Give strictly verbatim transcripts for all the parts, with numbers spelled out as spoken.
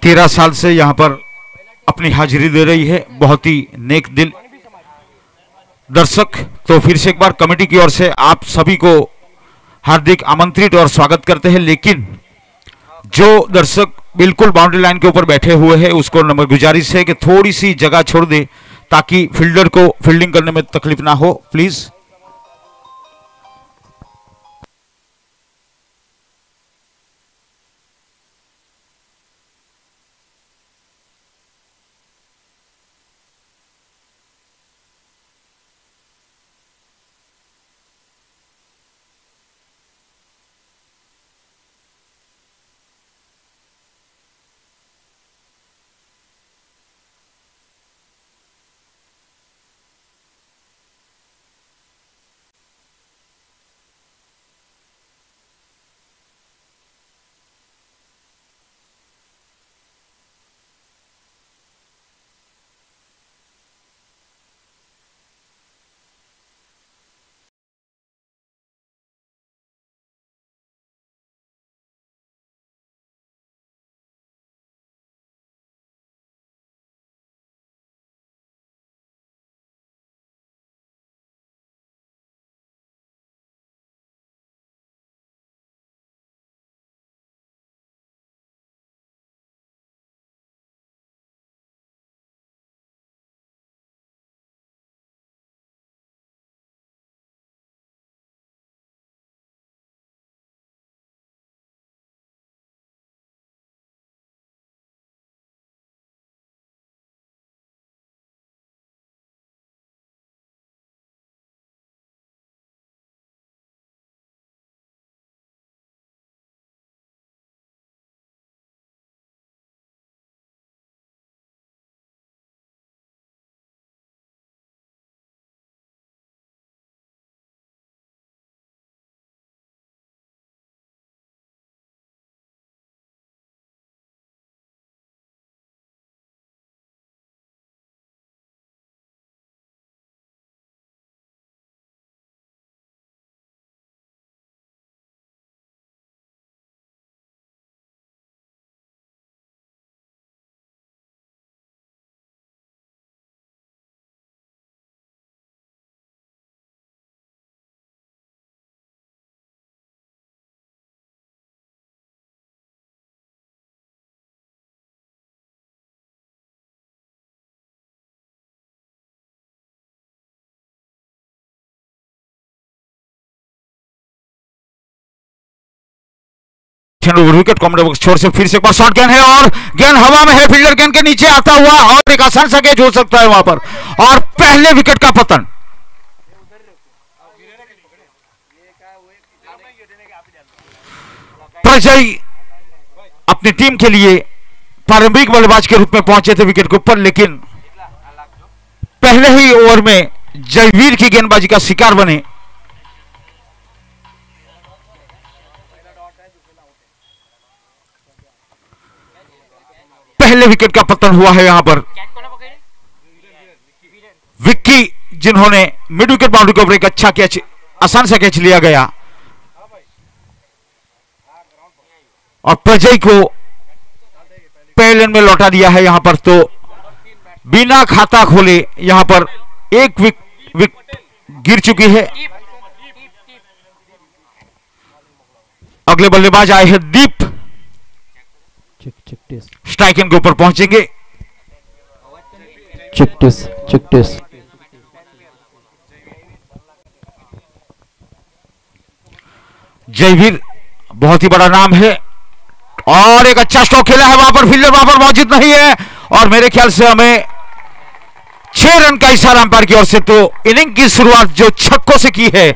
तेरह साल से यहाँ पर अपनी हाजिरी दे रही है, बहुत ही नेक दिल दर्शक। तो फिर से एक बार कमेटी की ओर से आप सभी को हार्दिक आमंत्रित और स्वागत करते हैं। लेकिन जो दर्शक बिल्कुल बाउंड्री लाइन के ऊपर बैठे हुए हैं उसको नंबर गुजारिश है कि थोड़ी सी जगह छोड़ दे ताकि फील्डर को फील्डिंग करने में तकलीफ ना हो, प्लीज। विकेट कॉमेडी छोर से फिर से एक बार शॉट गेंद है और गेंद हवा में है, फील्डर गेंद के नीचे आता हुआ और एक आसान सा कैच हो सकता है वहां पर और पहले विकेट का पतन। प्रजय अपनी टीम के लिए प्रारंभिक बल्लेबाज के रूप में पहुंचे थे विकेट के ऊपर, लेकिन पहले ही ओवर में जयवीर की गेंदबाजी का शिकार बने। पहले विकेट का पतन हुआ है यहां पर। विक्की जिन्होंने मिड विकेट बाउंड्री के ऊपर एक अच्छा कैच, आसान सा कैच लिया गया और प्रजय को पहले में लौटा दिया है यहां पर। तो बिना खाता खोले यहां पर एक विकेट विक, गिर चुकी है। अगले बल्लेबाज आए हैं दीप, स्ट्राइकिंग के ऊपर पहुंचेंगे। चिकटिस चिकटिस जयवीर बहुत ही बड़ा नाम है और एक अच्छा स्ट्रोक खेला है वहां पर, फील्डर वहां पर मौजूद नहीं है और मेरे ख्याल से हमें छह रन का इशारा अंपायर की ओर से। तो इनिंग की शुरुआत जो छक्कों से की है,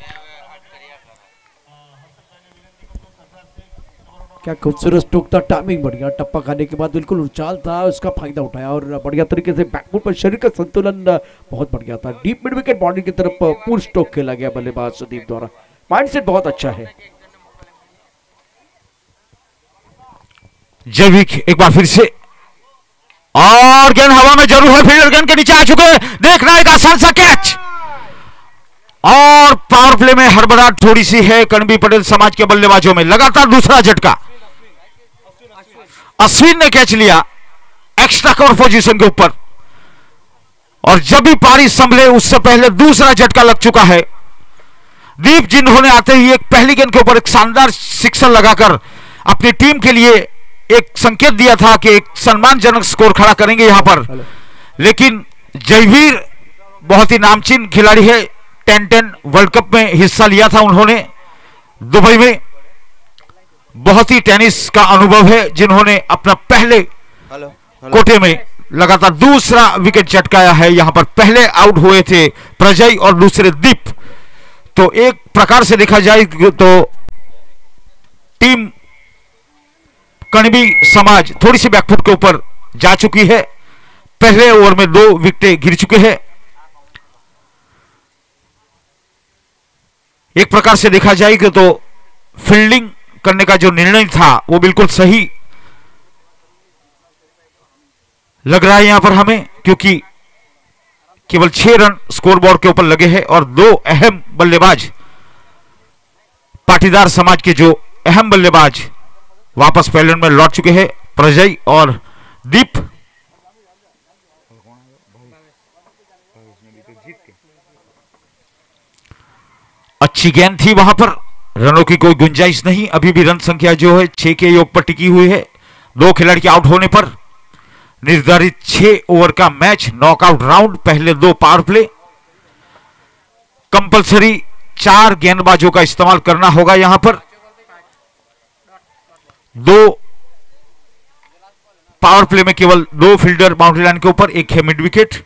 क्या खूबसूरत स्ट्रोक था, टाइमिंग बढ़िया, टप्पा खाने के बाद बिल्कुल उछाल था, उसका फायदा उठाया और बढ़िया तरीके से बैकफुट पर शरीर का संतुलन बहुत बढ़िया था। डीप मिड विकेट बाउंड्री की तरफ पूर्ण स्ट्रोक खेला गया बल्लेबाज सुदीप द्वारा, माइंडसेट बहुत अच्छा है। जयवीर एक बार फिर से और गेंद हवा में जरूर है, फील्डर गेंद के नीचे आ चुके हैं, देखना एक आसान सा कैच और पावर प्ले में हड़बड़ाहट थोड़ी सी है कणबी पटेल समाज के बल्लेबाजों में। लगातार दूसरा झटका अश्विन ने कैच लिया एक्स्ट्रा कवर पोजीशन के ऊपर, और जब भी पारी संभले उससे पहले दूसरा झटका लग चुका है। दीप जिन्होंने आते ही एक पहली गेंद के ऊपर एक शानदार सिक्सर लगाकर अपनी टीम के लिए एक संकेत दिया था कि एक सम्मानजनक स्कोर खड़ा करेंगे यहां पर, लेकिन जयवीर बहुत ही नामचीन खिलाड़ी है, टेन टेन वर्ल्ड कप में हिस्सा लिया था उन्होंने दुबई में, बहुत ही टेनिस का अनुभव है, जिन्होंने अपना पहले हेलो, हेलो। कोटे में लगातार दूसरा विकेट चटकाया है। यहां पर पहले आउट हुए थे प्रजय और दूसरे दीप। तो एक प्रकार से देखा जाए तो टीम कणबी समाज थोड़ी सी बैकफुट के ऊपर जा चुकी है। पहले ओवर में दो विकेट गिर चुके हैं। एक प्रकार से देखा जाए तो फील्डिंग करने का जो निर्णय था वो बिल्कुल सही लग रहा है यहां पर हमें, क्योंकि केवल छह रन स्कोरबोर्ड के ऊपर लगे हैं और दो अहम बल्लेबाज पाटीदार समाज के जो अहम बल्लेबाज वापस पैवेलियन में लौट चुके हैं, प्रजय और दीप। अच्छी गेंद थी वहां पर, रनों की कोई गुंजाइश नहीं। अभी भी रन संख्या जो है छह के योग पर टिकी हुई है। दो खिलाड़ी के आउट होने पर निर्धारित छह ओवर का मैच नॉकआउट राउंड, पहले दो पावर प्ले, कंपलसरी चार गेंदबाजों का इस्तेमाल करना होगा यहां पर। दो पावर प्ले में केवल दो फील्डर बाउंड्री लाइन के ऊपर, एक है मिड विकेट।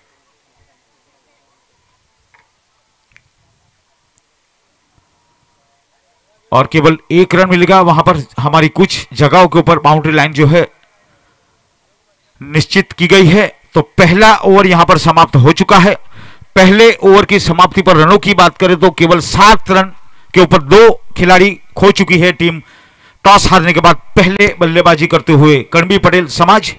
और केवल एक रन मिलेगा वहां पर। हमारी कुछ जगहों के ऊपर बाउंड्री लाइन जो है निश्चित की गई है। तो पहला ओवर यहां पर समाप्त हो चुका है। पहले ओवर की समाप्ति पर रनों की बात करें तो केवल सात रन के ऊपर दो खिलाड़ी खो चुकी है टीम, टॉस हारने के बाद पहले बल्लेबाजी करते हुए कणबी पटेल समाज।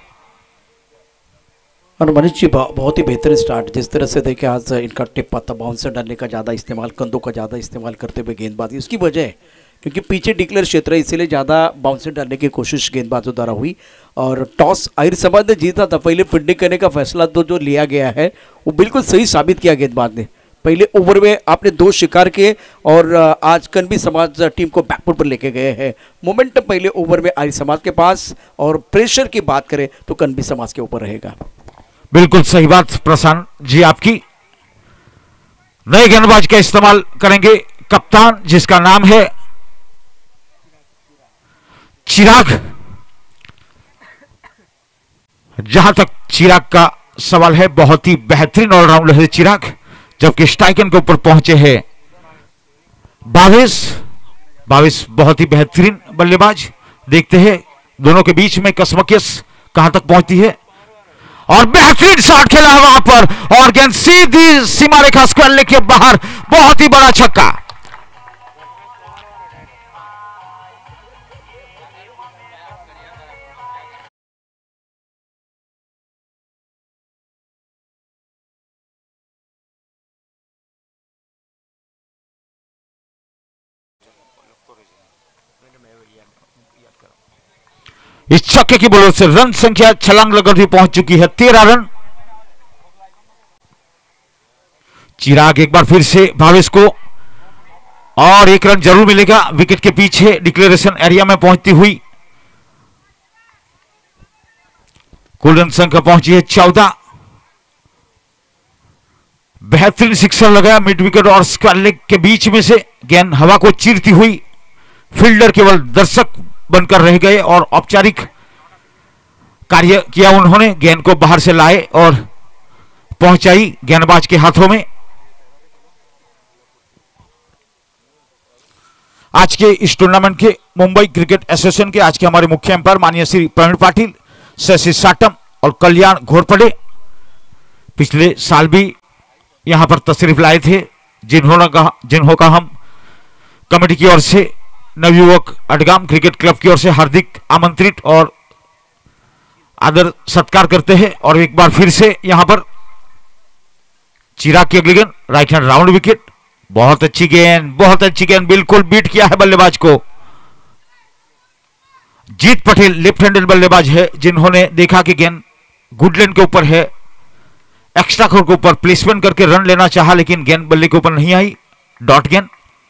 और मनीष जी बहुत ही बेहतरीन स्टार्ट, जिस तरह से देखे आज इनका टिप पत्ता बाउंसर डालने का ज़्यादा इस्तेमाल, कंधों का ज़्यादा इस्तेमाल करते हुए गेंदबाजी, उसकी वजह क्योंकि पीछे डिक्लेयर क्षेत्र है इसीलिए ज़्यादा बाउंसर डालने की कोशिश गेंदबाजों द्वारा हुई और टॉस आहिर समाज ने जीता था। पहले फील्डिंग करने का फैसला तो जो लिया गया है वो बिल्कुल सही साबित किया गेंदबाज ने। पहले ओवर में आपने दो शिकार किए और आज कणबी समाज टीम को बैकफुट पर लेके गए हैं। मोमेंटम पहले ओवर में आहिर समाज के पास और प्रेशर की बात करें तो कणबी समाज के ऊपर रहेगा। बिल्कुल सही बात प्रशांत जी आपकी। नए गेंदबाज का इस्तेमाल करेंगे कप्तान, जिसका नाम है चिराग। जहां तक चिराग का सवाल है, बहुत ही बेहतरीन ऑलराउंडर है चिराग, जबकि स्ट्राइकन के ऊपर पहुंचे हैं बाविस। बाविस बहुत ही बेहतरीन बल्लेबाज। देखते हैं दोनों के बीच में कसमकस कहां तक पहुंचती है। और बेहतरीन शॉट खेला है वहां पर और गेंद सीधी सीमा रेखा स्क्वायर लेग के बाहर, बहुत ही बड़ा छक्का। इस छक्के की बदौलत से रन संख्या छलांग लगकर भी पहुंच चुकी है तेरह रन। चिराग एक बार फिर से भावेश को, और एक रन जरूर मिलेगा विकेट के पीछे डिक्लेरेशन एरिया में पहुंचती हुई। कुल रन संख्या पहुंची है चौदह। बेहतरीन सिक्सर लगाया मिड विकेट और स्क्वायर लेग के बीच में से, गेंद हवा को चीरती हुई। फील्डर केवल दर्शक बनकर रह गए और औपचारिक कार्य किया उन्होंने। गेंद को बाहर से लाए और पहुंचाई गेंदबाज के हाथों में। आज के इस टूर्नामेंट के मुंबई क्रिकेट एसोसिएशन के आज के हमारे मुख्य अंपायर माननीय श्री प्रवीण पाटिल, शशि साटम और कल्याण घोरपड़े पिछले साल भी यहां पर तशरीफ लाए थे, जिन्होंने कहा जिन्हों का हम कमेटी की ओर से, नवयुवक अडगाम क्रिकेट क्लब की ओर से हार्दिक आमंत्रित और आदर सत्कार करते हैं। और एक बार फिर से यहां पर चिराग की अगली गेंद राइट हैंड राउंड विकेट, बहुत अच्छी गेंद, बहुत अच्छी गेंद, बिल्कुल बीट किया है बल्लेबाज को। जीत पटेल लेफ्ट हैंडेड बल्लेबाज है, जिन्होंने देखा कि गेंद गुडलैंड के ऊपर है, एक्स्ट्रा कोर के ऊपर प्लेसमेंट करके रन लेना चाहा, लेकिन गेंद बल्ले के ऊपर नहीं आई, डॉट गेंद।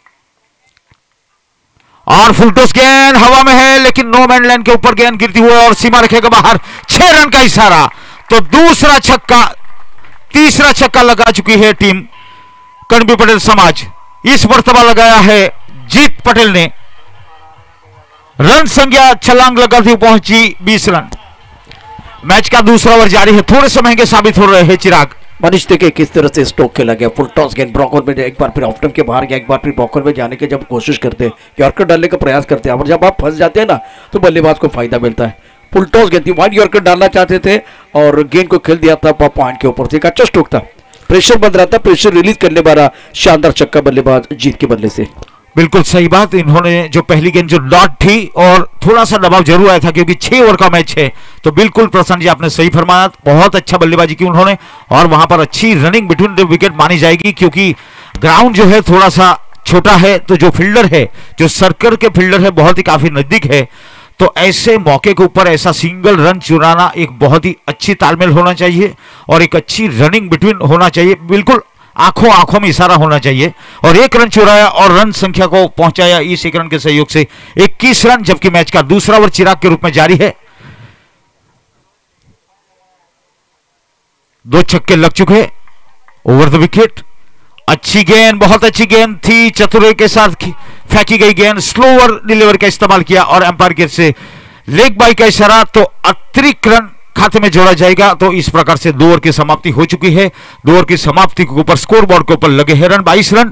और फुलटॉस गेंद हवा में है, लेकिन नो मैन लैंड के ऊपर गेंद गिरती हुई और सीमा रेखा के बाहर, छह रन का इशारा। तो दूसरा छक्का, तीसरा छक्का लगा चुकी है टीम कणबी पटेल समाज। इस मर्तबा लगाया है जीत पटेल ने। रन संख्या छलांग लगाती हुई पहुंची बीस रन। मैच का दूसरा ओवर जारी है, थोड़े से महंगे साबित हो रहे हैं चिराग। मनीष देखिए किस तरह से स्ट्रोक खेला गया, फुल टॉस गेंद ब्रॉकर में एक बार फिर ऑफ स्टंप के बाहर गया, एक बार फिर ब्रॉकर में जाने के जब कोशिश करते हैं, यॉर्कर डालने का प्रयास करते हैं, और जब आप फंस जाते हैं ना तो बल्लेबाज को फायदा मिलता है। फुल टॉस गेंद थी, वाइड यॉर्कर डालना चाहते थे और गेंद को खेल दिया था पॉइंट के ऊपर से। एक अच्छा स्ट्रोक था, प्रेशर बंद रहा था, प्रेशर रिलीज करने वाला शानदार छक्का बल्लेबाज जीत के बदले से। बिल्कुल सही बात। इन्होंने जो पहली गेंद जो डॉट थी और थोड़ा सा दबाव जरूर आया था क्योंकि छह ओवर का मैच है, तो बिल्कुल प्रसन्न जी आपने सही फरमाया, बहुत अच्छा बल्लेबाजी की उन्होंने और वहां पर अच्छी रनिंग बिटवीन द विकेट मानी जाएगी, क्योंकि ग्राउंड जो है थोड़ा सा छोटा है, तो जो फील्डर है, जो सर्कल के फील्डर है, बहुत ही काफी नजदीक है, तो ऐसे मौके के ऊपर ऐसा सिंगल रन चुराना एक बहुत ही अच्छी तालमेल होना चाहिए और एक अच्छी रनिंग बिटवीन होना चाहिए, बिल्कुल आंखों आंखों में इशारा होना चाहिए। और एक रन चुराया और रन संख्या को पहुंचाया इस एक रन के सहयोग से इक्कीस रन, जबकि मैच का दूसरा ओवर चिराग के रूप में जारी है। दो छक्के लग चुके ओवर द विकेट। अच्छी गेंद, बहुत अच्छी गेंद थी, चतुराई के साथ फेंकी गई गेंद, स्लोअर डिलीवर का इस्तेमाल किया और एम्पायर की से लेग बाई का इशारा, तो अतिरिक्त रन खाते में जोड़ा जाएगा। तो इस प्रकार से दो ओवर की समाप्ति हो चुकी है। दो ओवर की समाप्ति के ऊपर स्कोर बोर्ड के ऊपर लगे हैं रन बाईस रन।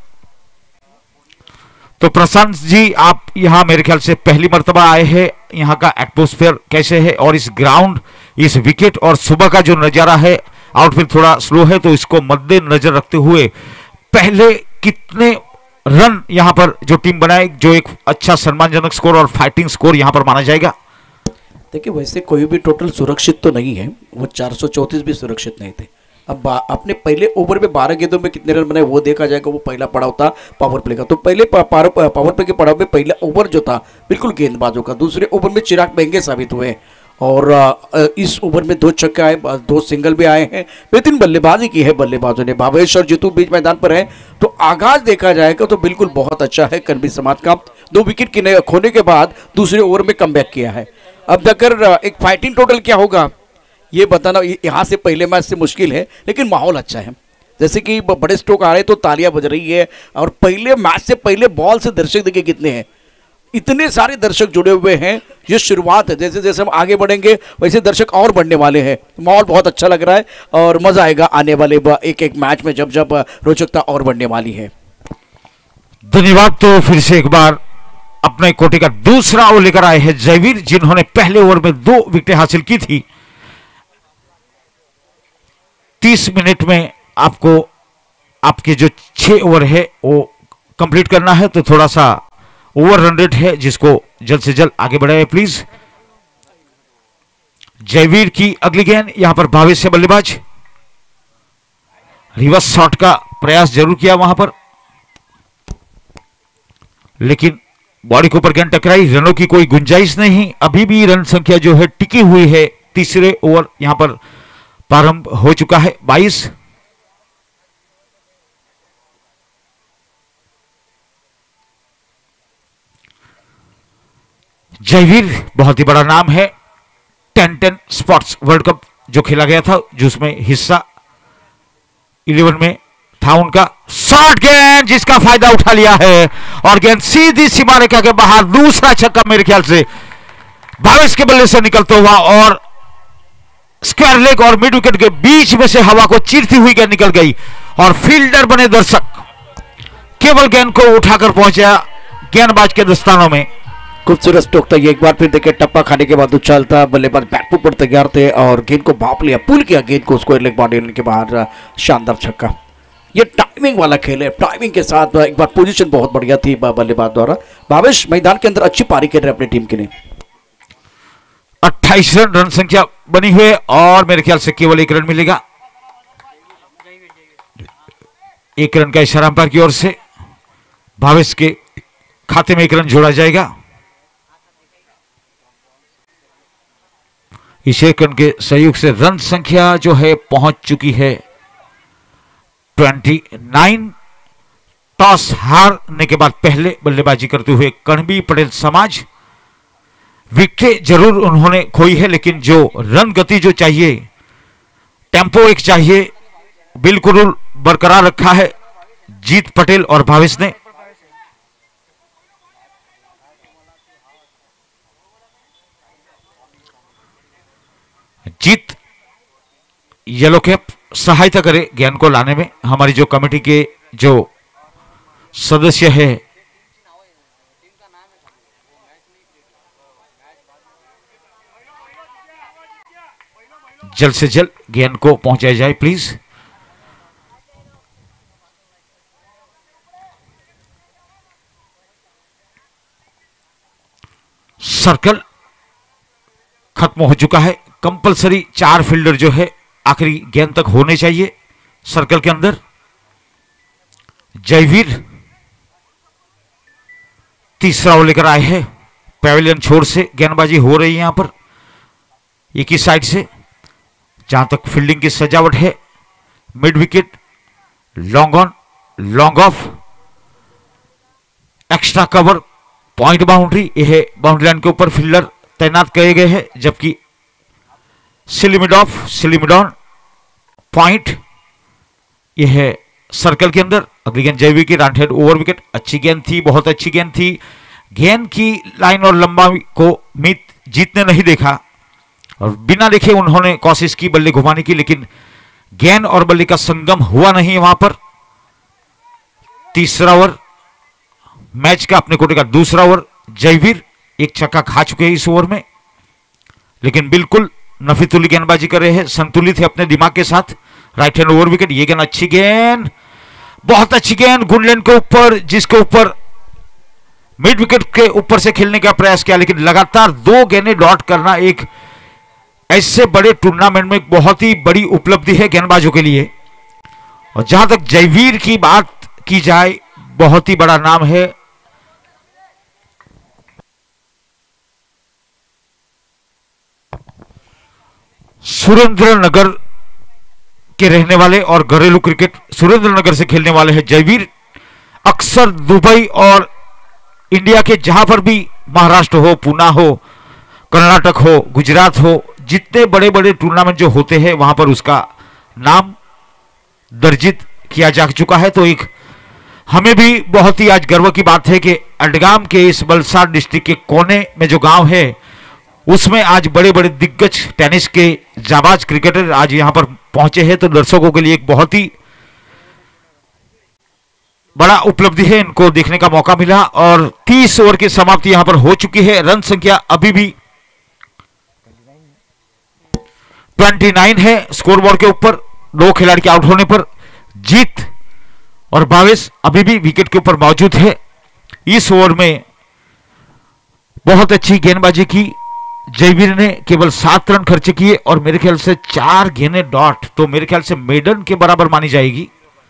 तो प्रशांत जी आप यहां मेरे ख्याल से पहली मर्तबा आए हैं, यहां का एटमॉस्फेयर कैसे है और इस ग्राउंड, इस विकेट और सुबह का जो नजारा है, आउटफील्ड थोड़ा स्लो है, तो इसको मद्देनजर रखते हुए पहले कितने रन यहां पर जो टीम बनाए, जो एक अच्छा सम्मानजनक स्कोर और फाइटिंग स्कोर यहां पर माना जाएगा? देखिए वैसे कोई भी टोटल सुरक्षित तो नहीं है, वो चार सौ चौंतीस भी सुरक्षित नहीं थे। अब अपने पहले ओवर में बारह गेंदों में कितने रन बनाए वो देखा जाएगा, वो पहला पड़ाव था पावर प्ले का। तो पहले पावर प्ले के पड़ाव में पहला ओवर जो था बिल्कुल गेंदबाजों का, दूसरे ओवर में चिराग महंगे साबित हुए और इस ओवर में दो छक्के आए, दो सिंगल भी आए हैं। बेहतरीन बल्लेबाजी की है बल्लेबाजों ने, भावेश और जीतू बीच मैदान पर है। तो आगाज देखा जाएगा तो बिल्कुल बहुत अच्छा है कणबी समाज का। दो विकेट खोने के बाद दूसरे ओवर में कमबैक किया है। अब अगर एक फाइटिंग टोटल क्या होगा ये बताना यहाँ से पहले मैच से मुश्किल है, लेकिन माहौल अच्छा है। जैसे कि बड़े स्ट्रोक आ रहे तो तालियां बज रही है, और पहले मैच से पहले बॉल से दर्शक देखिए कितने हैं, इतने सारे दर्शक जुड़े हुए हैं। ये शुरुआत है, जैसे जैसे हम आगे बढ़ेंगे वैसे दर्शक और बढ़ने वाले हैं। माहौल बहुत अच्छा लग रहा है और मजा आएगा आने वाले एक एक मैच में, जब जब रोचकता और बढ़ने वाली है। धन्यवाद। तो फिर से एक बार अपने कोटे का दूसरा ओवर लेकर आए हैं जयवीर, जिन्होंने पहले ओवर में दो विकेट हासिल की थी। तीस मिनट में आपको आपके जो छह ओवर है वो कंप्लीट करना है, तो थोड़ा सा ओवर रन रेट है जिसको जल्द से जल्द आगे बढ़ाए प्लीज। जयवीर की अगली गेंद, यहां पर भावेश से बल्लेबाज, रिवर्स शॉट का प्रयास जरूर किया वहां पर, लेकिन बॉडी के ऊपर गेंद टकराई, रनों की कोई गुंजाइश नहीं। अभी भी रन संख्या जो है टिकी हुई है। तीसरे ओवर यहां पर प्रारंभ हो चुका है, बाईस। जयवीर बहुत ही बड़ा नाम है, ten ten sports world cup जो खेला गया था, जिसमें हिस्सा इलेवन में था उनका। शॉर्ट गेंद जिसका फायदा उठा लिया है और गेंद सीधी सीमा रेखा के बाहर, दूसरा छक्का मेरे ख्याल से भावेश के बल्ले से निकलता हुआ और स्क्वायर लेग और मिड विकेट के बीच में से हवा को चीरती हुई गेंद निकल गई और फील्डर बने दर्शक केवल गेंद को उठाकर पहुंचा गेंदबाज के दस्तानों में। खूबसूरत स्ट्रोक था ये। एक बार फिर देखिए टप्पा खाने के बाद उछालता बल्लेबाज बैकफुट पर तैयार थे और गेंद को भाप लिया, पुल किया गेंद को स्क्वायर लेग बॉडी के बाहर, शानदार छक्का। ये टाइमिंग वाला खेल है, टाइमिंग के साथ एक बार पोजीशन बहुत बढ़िया थी बल्लेबाज द्वारा। भावेश मैदान के अंदर अच्छी पारी खेल रहे अपनी टीम के लिए। अट्ठाईस रन रन संख्या बनी हुई और मेरे ख्याल से केवल एक रन मिलेगा। एक रन का इशारा अंपायर की ओर से, भावेश के खाते में एक रन जोड़ा जाएगा। ईशेकन के सहयोग से रन संख्या जो है पहुंच चुकी है उनतीस। टॉस हारने के बाद पहले बल्लेबाजी करते हुए कणबी पटेल समाज, विकेट जरूर उन्होंने खोई है, लेकिन जो रन गति जो चाहिए, टेम्पो एक चाहिए, बिल्कुल बरकरार रखा है जीत पटेल और भावेश ने। जीत येलो कैप सहायता करे ज्ञान को लाने में। हमारी जो कमेटी के जो सदस्य है जल्द से जल्द ज्ञान को पहुंचाया जाए प्लीज। सर्कल खत्म हो चुका है। कंपलसरी चार फील्डर जो है आखिरी गेंद तक होने चाहिए सर्कल के अंदर। जयवीर तीसरा ओवर लेकर आए हैं। पैवेलियन छोर से गेंदबाजी हो रही है यहां पर एक ही साइड से। जहां तक फील्डिंग की सजावट है, mid wicket, long on, long off, extra cover, point boundary, यह बाउंड्री लाइन के ऊपर फील्डर तैनात किए गए हैं, जबकि silly mid off, silly mid on, point यह है सर्कल के अंदर। अगली गेंद जयवीर की रन हेड ओवर विकेट। अच्छी गेंद थी, बहुत अच्छी गेंद थी। गेंद की लाइन और लंबाई को मीत जीत ने नहीं देखा और बिना देखे उन्होंने कोशिश की बल्ले घुमाने की, लेकिन गेंद और बल्ले का संगम हुआ नहीं वहां पर। तीसरा ओवर मैच का, अपने कोटे का दूसरा ओवर। जयवीर एक छक्का खा चुके हैं इस ओवर में, लेकिन बिल्कुल नफीतुली गेंदबाजी कर रहे हैं, संतुलित है अपने दिमाग के साथ। Right hand over wicket. ये गेंद अच्छी गेंद, बहुत अच्छी गेंद गुडलैंड के ऊपर, जिसके ऊपर मिड विकेट के ऊपर से खेलने का प्रयास किया, लेकिन लगातार दो गेंदें डॉट करना एक ऐसे बड़े टूर्नामेंट में बहुत ही बड़ी उपलब्धि है गेंदबाजों के लिए। और जहां तक जयवीर की बात की जाए, बहुत ही बड़ा नाम है। सुरेंद्रनगर के रहने वाले और घरेलू क्रिकेट सुरेंद्रनगर से खेलने वाले हैं जयवीर। अक्सर दुबई और इंडिया के जहां पर भी, महाराष्ट्र हो, पुणे हो, कर्नाटक हो, गुजरात हो, जितने बड़े बड़े टूर्नामेंट जो होते हैं वहां पर उसका नाम दर्जित किया जा चुका है। तो एक हमें भी बहुत ही आज गर्व की बात है कि अडगाम के इस वलसाड डिस्ट्रिक्ट के कोने में जो गांव है, उसमें आज बड़े बड़े दिग्गज टेनिस के जाबाज क्रिकेटर आज यहां पर पहुंचे हैं। तो दर्शकों के लिए एक बहुत ही बड़ा उपलब्धि है, इनको देखने का मौका मिला। और तीस ओवर की समाप्ति यहां पर हो चुकी है। रन संख्या अभी भी उनतीस है स्कोरबोर्ड के ऊपर। दो खिलाड़ी के आउट होने पर जीत और भावेश अभी भी विकेट के ऊपर मौजूद है। इस ओवर में बहुत अच्छी गेंदबाजी की जयवीर ने, केवल सात रन खर्च किए और मेरे ख्याल से चार गेंदें डॉट, तो मेरे ख्याल से मेडन के बराबर मानी जाएगी।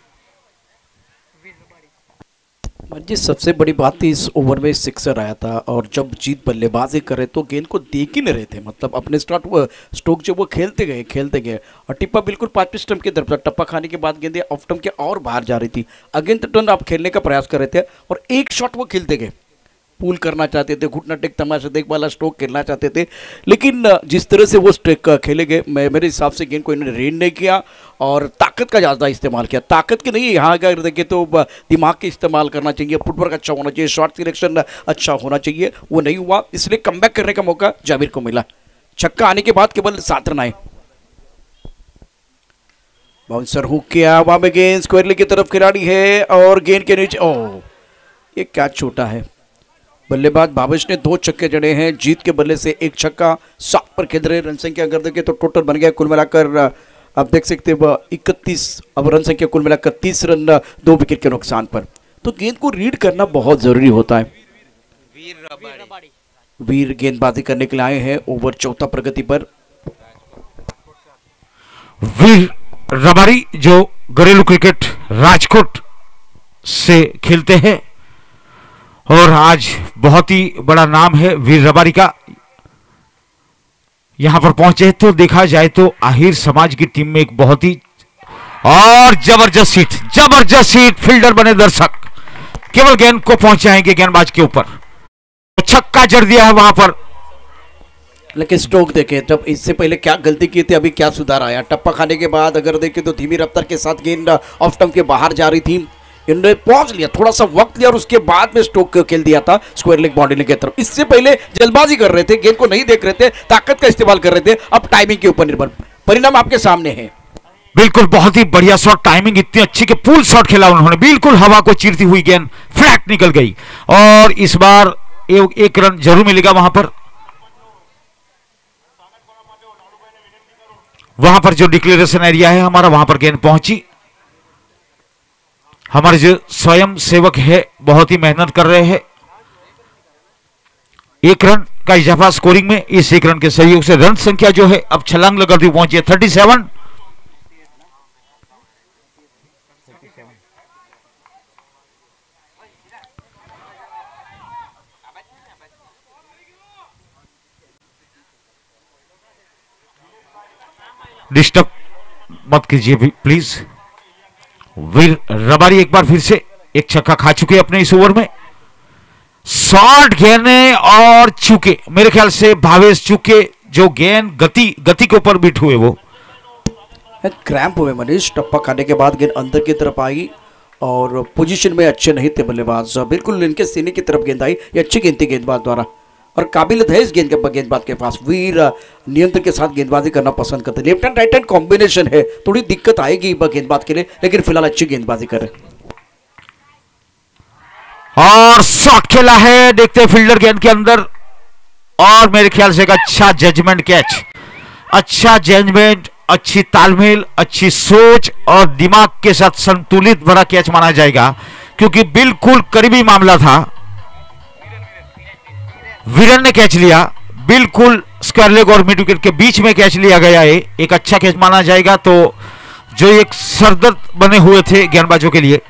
जी सबसे बड़ी बात थी इस ओवर में सिक्सर आया था, और जब जीत बल्लेबाजी कर रहे तो गेंद को देख ही नहीं रहे थे। मतलब अपने स्टार्ट वो स्ट्रोक जो वो खेलते गए खेलते गए और टिप्पा बिल्कुल पांचवें स्टंप की तरफ, टप्पा खाने के बाद गेंदें ऑफ स्टंप के और बाहर जा रही थी। अगेंस्ट टर्न आप खेलने का प्रयास कर रहे थे और एक शॉट वो खेलते गए, पूल करना चाहते थे, घुटना टेक तमाशा देख वाला स्ट्रोक खेलना चाहते थे, लेकिन जिस तरह से वो स्ट्रोक खेले गए, मैं मेरे हिसाब से गेंद को इन्होंने रेड नहीं किया और ताकत का ज़्यादा इस्तेमाल किया। ताकत के नहीं, यहाँ अगर देखें तो दिमाग के इस्तेमाल करना चाहिए, फुटवर्क अच्छा होना चाहिए, शॉट सिलेक्शन अच्छा होना चाहिए, वो नहीं हुआ। इसलिए कमबैक करने का मौका जाबिर को मिला। छक्का आने के बाद केवल सात रन आए। बाउंसर हुक किया, वहां में गेंद स्क्वायरली की तरफ खिलाड़ी है और गेंद के नीचे, ओह ये कैच छोटा है। बल्लेबाज भावेश ने दो छक्के जड़े हैं, जीत के बल्ले से एक छक्का, सात पर खेल रहे। रन संख्या अगर देखें तो टोटल बन गया कुल मिलाकर, आप देख सकते हैं इकतीस, अब रन संख्या कुल मिलाकर तीस रन, दो विकेट के नुकसान पर। तो गेंद को रीड करना बहुत जरूरी होता है। वीर रबाड़ी वीर गेंदबाजी करने के लिए आए हैं ओवर चौथा प्रगति पर। वीर रबाड़ी जो घरेलू क्रिकेट राजकोट से खेलते हैं और आज बहुत ही बड़ा नाम है वीर रबाड़ी का। यहां पर पहुंचे तो देखा जाए तो आहिर समाज की टीम में एक बहुत ही और जबरदस्त हिट, जबरदस्त हिट, फील्डर बने दर्शक केवल गेंद को पहुंचाएंगे गेंदबाज के ऊपर, तो छक्का जड़ दिया है वहां पर। लेकिन स्ट्रोक देखें, जब इससे पहले क्या गलती की थी, अभी क्या सुधार आया। टप्पा खाने के बाद अगर देखें तो धीमी रफ्तार के साथ गेंद ऑफ स्टंप के बाहर जा रही थी, इन्होंने पहुंच लिया, थोड़ा सा वक्त लिया और उसके बाद में स्ट्रोक खेल दिया था स्क्वायर लेग बाउंड्री की तरफ। इससे पहले जल्दबाजी कर रहे थे, गेंद को नहीं देख रहे थे, ताकत का इस्तेमाल कर रहे थे, अब टाइमिंग के ऊपर निर्भर। परिणाम आपके सामने है। बिल्कुल बहुत ही बढ़िया शॉट, टाइमिंग इतनी अच्छी कि पुल शॉट खेला उन्होंने, बिल्कुल हवा को चीरती हुई गेंद फ्लैट निकल गई और इस बार एक, एक रन जरूर मिलेगा वहां पर। वहां पर जो डिक्लेरेशन एरिया है हमारा, वहां पर गेंद पहुंची। हमारे जो स्वयं सेवक है बहुत ही मेहनत कर रहे हैं। एक रन का इजाफा स्कोरिंग में, इस एक रन के सहयोग से रन संख्या जो है अब छलांग लगाती पहुंची है सैंतीस। डिस्टर्ब मत कीजिए प्लीज। वीर रबारी एक बार फिर से एक छक्का खा चुके हैं अपने इस ओवर में। शॉट घेरने और चूके, मेरे ख्याल से भावेश चूके जो गेंद गति गति के ऊपर बीट हुए, वो क्रैम्प हुए मनीष। टप्पा खाने के बाद गेंद अंदर की तरफ आई और पोजीशन में अच्छे नहीं थे बल्लेबाज, बिल्कुल इनके सीने की तरफ गेंद आई। ये अच्छी गेंद थी गेंदबाज द्वारा और काबिलियत है इस गेंद के गेंदबाज के पास। वीर नियंत्रण के साथ गेंदबाजी करना पसंद करते, left hand right hand combination है, थोड़ी दिक्कत आएगी गेंदबाज के लिए, लेकिन फिलहाल अच्छी गेंदबाजी करे और शॉट खेला है, देखते हैं फील्डर गेंद के अंदर और मेरे ख्याल से एक अच्छा जजमेंट कैच, अच्छा जजमेंट, अच्छी तालमेल, अच्छी सोच और दिमाग के साथ संतुलित बड़ा कैच माना जाएगा क्योंकि बिल्कुल करीबी मामला था। वीरन ने कैच लिया, बिल्कुल स्क्वायर लेग और मिड विकेट के बीच में कैच लिया गया है, एक अच्छा कैच माना जाएगा। तो जो एक सरदर्द बने हुए थे गेंदबाजों के लिए।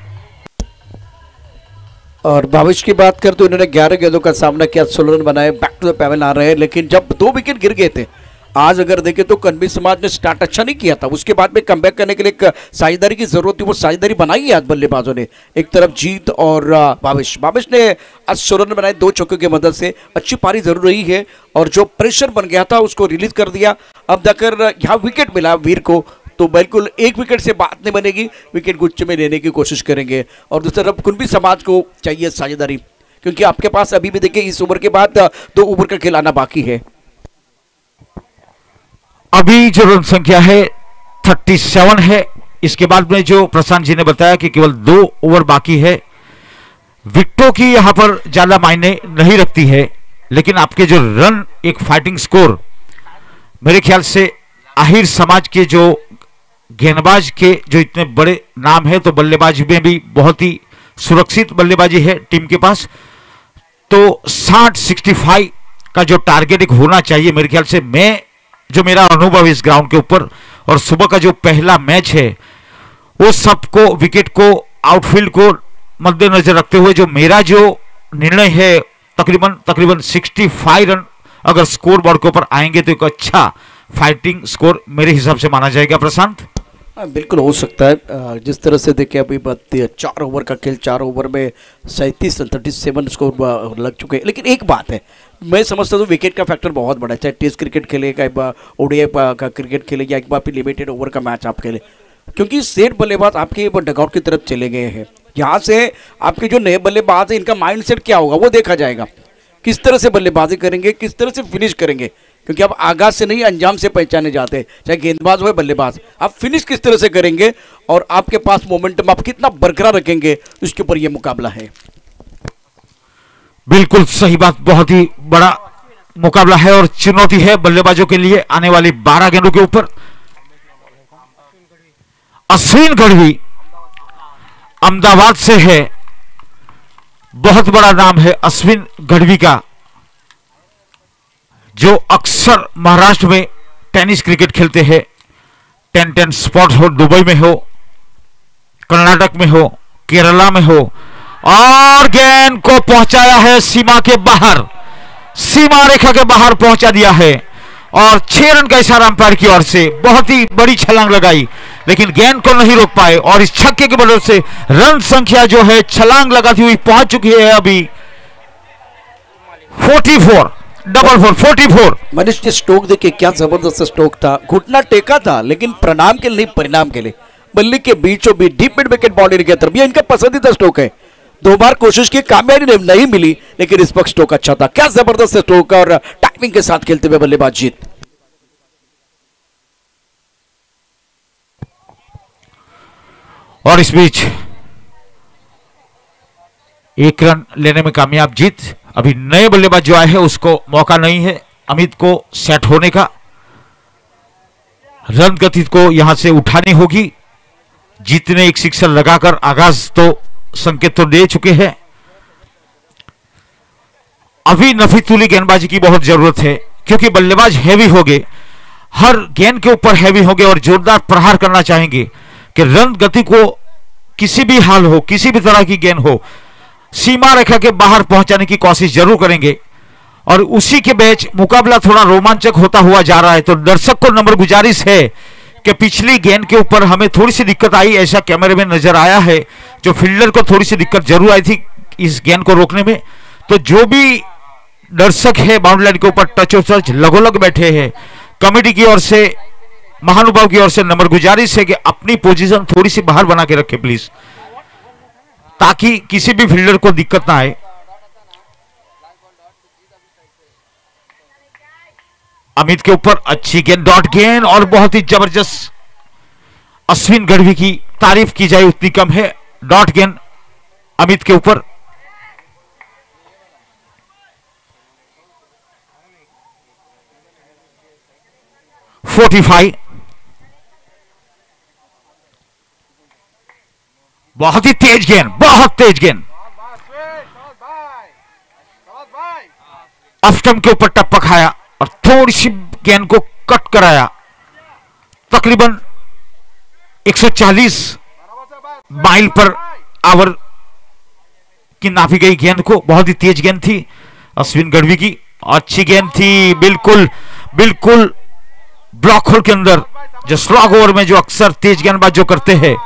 और भावेश की बात कर तो इन्होंने ग्यारह गेंदों का सामना किया, सोलह रन बनाए, बैक टू द पैवेलियन आ रहे हैं, लेकिन जब दो विकेट गिर गए थे आज अगर देखें तो कन्वी समाज ने स्टार्ट अच्छा नहीं किया था, उसके बाद में कमबैक करने के लिए एक साझेदारी की जरूरत थी, वो साझेदारी बनाई है आज बल्लेबाजों ने। एक तरफ जीत और भावेश भावेश ने आज सोलह रन बनाए दो चौकों की मदद से, अच्छी पारी जरूर रही है और जो प्रेशर बन गया था उसको रिलीज कर दिया। अब जाकर यहाँ विकेट मिला वीर को, तो बिल्कुल एक विकेट से बात नहीं बनेगी, विकेट गुच्छ में लेने की कोशिश करेंगे। और दूसरी तरफ कुंभी समाज को चाहिए साझेदारी, क्योंकि आपके पास अभी भी देखिए इस ओवर के बाद दो ओवर का खेल आना बाकी है। अभी जो रन संख्या है सैंतीस है, इसके बाद में जो प्रशांत जी ने बताया कि केवल दो ओवर बाकी है। विकेटों की यहां पर ज्यादा मायने नहीं रखती है, लेकिन आपके जो रन एक फाइटिंग स्कोर, मेरे ख्याल से आहिर समाज के जो गेंदबाज के जो इतने बड़े नाम है, तो बल्लेबाजी में भी बहुत ही सुरक्षित बल्लेबाजी है टीम के पास। तो साठ पैंसठ का जो टारगेट एक होना चाहिए, मेरे ख्याल से मैं जो मेरा अनुभव इस ग्राउंड के ऊपर और सुबह का जो पहला मैच है, वो सबको विकेट को आउटफील्ड को मद्देनजर रखते हुए जो मेरा जो निर्णय है, तकरीबन तकरीबन पैंसठ रन अगर स्कोर बोर्ड के ऊपर आएंगे तो एक अच्छा फाइटिंग स्कोर मेरे हिसाब से माना जाएगा। प्रशांत बिल्कुल हो सकता है, जिस तरह से देखिए अभी चार ओवर का खेल, चार ओवर में सैंतीस सैंतीस स्कोर लग चुके हैं। लेकिन एक बात है, मैं समझता हूँ विकेट का फैक्टर बहुत बड़ा है, चाहे टेस्ट क्रिकेट खेले, एक बार ओडीआई का क्रिकेट खेले या एक बार फिर लिमिटेड ओवर का मैच आप खेले, क्योंकि सेट बल्लेबाज आपके डगआउट की तरफ चले गए हैं। यहाँ से आपके जो नए बल्लेबाज हैं इनका माइंडसेट क्या होगा वो देखा जाएगा, किस तरह से बल्लेबाजी करेंगे, किस तरह से फिनिश करेंगे, क्योंकि आप आगाज से नहीं अंजाम से पहचाने जाते, चाहे गेंदबाज हो बल्लेबाज, आप फिनिश किस तरह से करेंगे और आपके पास मोमेंटम आप कितना बरकरार रखेंगे, उसके ऊपर यह मुकाबला है। बिल्कुल सही बात, बहुत ही बड़ा मुकाबला है और चुनौती है बल्लेबाजों के लिए आने वाली बारह गेंदों के ऊपर। अश्विन गढ़वी अहमदाबाद से है, बहुत बड़ा नाम है अश्विन गढ़वी का, जो अक्सर महाराष्ट्र में टेनिस क्रिकेट खेलते हैं। टेन टेन स्पॉट्स हो, दुबई में हो, कर्नाटक में हो, केरला में हो, और गेंद को पहुंचाया है सीमा के बाहर, सीमा रेखा के बाहर पहुंचा दिया है और छह रन का इशारा अंपायर की ओर से, बहुत ही बड़ी छलांग लगाई लेकिन गेंद को नहीं रोक पाए और इस छक्के की मदद से रन संख्या जो है छलांग लगाती हुई पहुंच चुकी है अभी चौवालीस, डबल फोर, चौवालीस। मनीष जी स्ट्रोक देखिए क्या जबरदस्त स्ट्रोक था, घुटना टेका था लेकिन प्रणाम के लिए नहीं परिणाम के लिए, बल्ली के बीचों बीच डीप मिड विकेट बाउंड्री की तरफ, ये इनका पसंदीदा स्ट्रोक है। दो बार कोशिश की, कामयाबी नहीं मिली लेकिन इस वक्त स्ट्रोक अच्छा था। क्या जबरदस्त स्ट्रोक और टाइमिंग के साथ खेलते हुए बल्लेबाज जीत। और इस बीच एक रन लेने में कामयाब जीत। अभी नए बल्लेबाज जो आए हैं उसको मौका नहीं है अमित को सेट होने का, रन गति को यहां से उठानी होगी। जीत ने एक सिक्सर लगाकर आगाज तो संकेत तो दे चुके हैं, अभी नफीतुली गेंदबाजी की बहुत जरूरत है क्योंकि बल्लेबाज हैवी हो गए, हर गेंद के ऊपर हैवी हो गए और जोरदार प्रहार करना चाहेंगे कि रन गति को किसी भी हाल हो, किसी भी तरह की गेंद हो, सीमा रेखा के बाहर पहुंचाने की कोशिश जरूर करेंगे और उसी के बीच मुकाबला थोड़ा रोमांचक होता हुआ जा रहा है। तो दर्शक को नम्र गुजारिश है कि पिछली गेंद के ऊपर हमें थोड़ी सी दिक्कत आई, ऐसा कैमरे में नजर आया है, जो फील्डर को थोड़ी सी दिक्कत जरूर आई थी इस गेंद को रोकने में। तो जो भी दर्शक है बाउंड्री लाइन के ऊपर टच टच लगोलग बैठे हैं, कमेटी की ओर से, महानुभाव की ओर से नम्र गुजारिश है कि अपनी पोजीशन थोड़ी सी बाहर बना के रखें प्लीज, ताकि किसी भी फील्डर को दिक्कत ना आए। अमित के ऊपर अच्छी गेंद, डॉट गेंद और बहुत ही जबरदस्त, अश्विन गढ़वी की तारीफ की जाए उतनी कम है। डॉट गेंद अमित के ऊपर, पैंतालीस, बहुत ही तेज गेंद, बहुत तेज गेंद, ऑफ स्टंप के ऊपर टप्पा खाया और थोड़ी सी गेंद को कट कराया। तकरीबन एक सौ चालीस माइल पर आवर की नापी गई गेंद को, बहुत ही तेज गेंद थी अश्विन गढ़वी की, अच्छी गेंद थी, बिल्कुल बिल्कुल ब्लॉक होल के अंदर, जो स्लॉग ओवर में जो अक्सर तेज गेंदबाज जो करते हैं।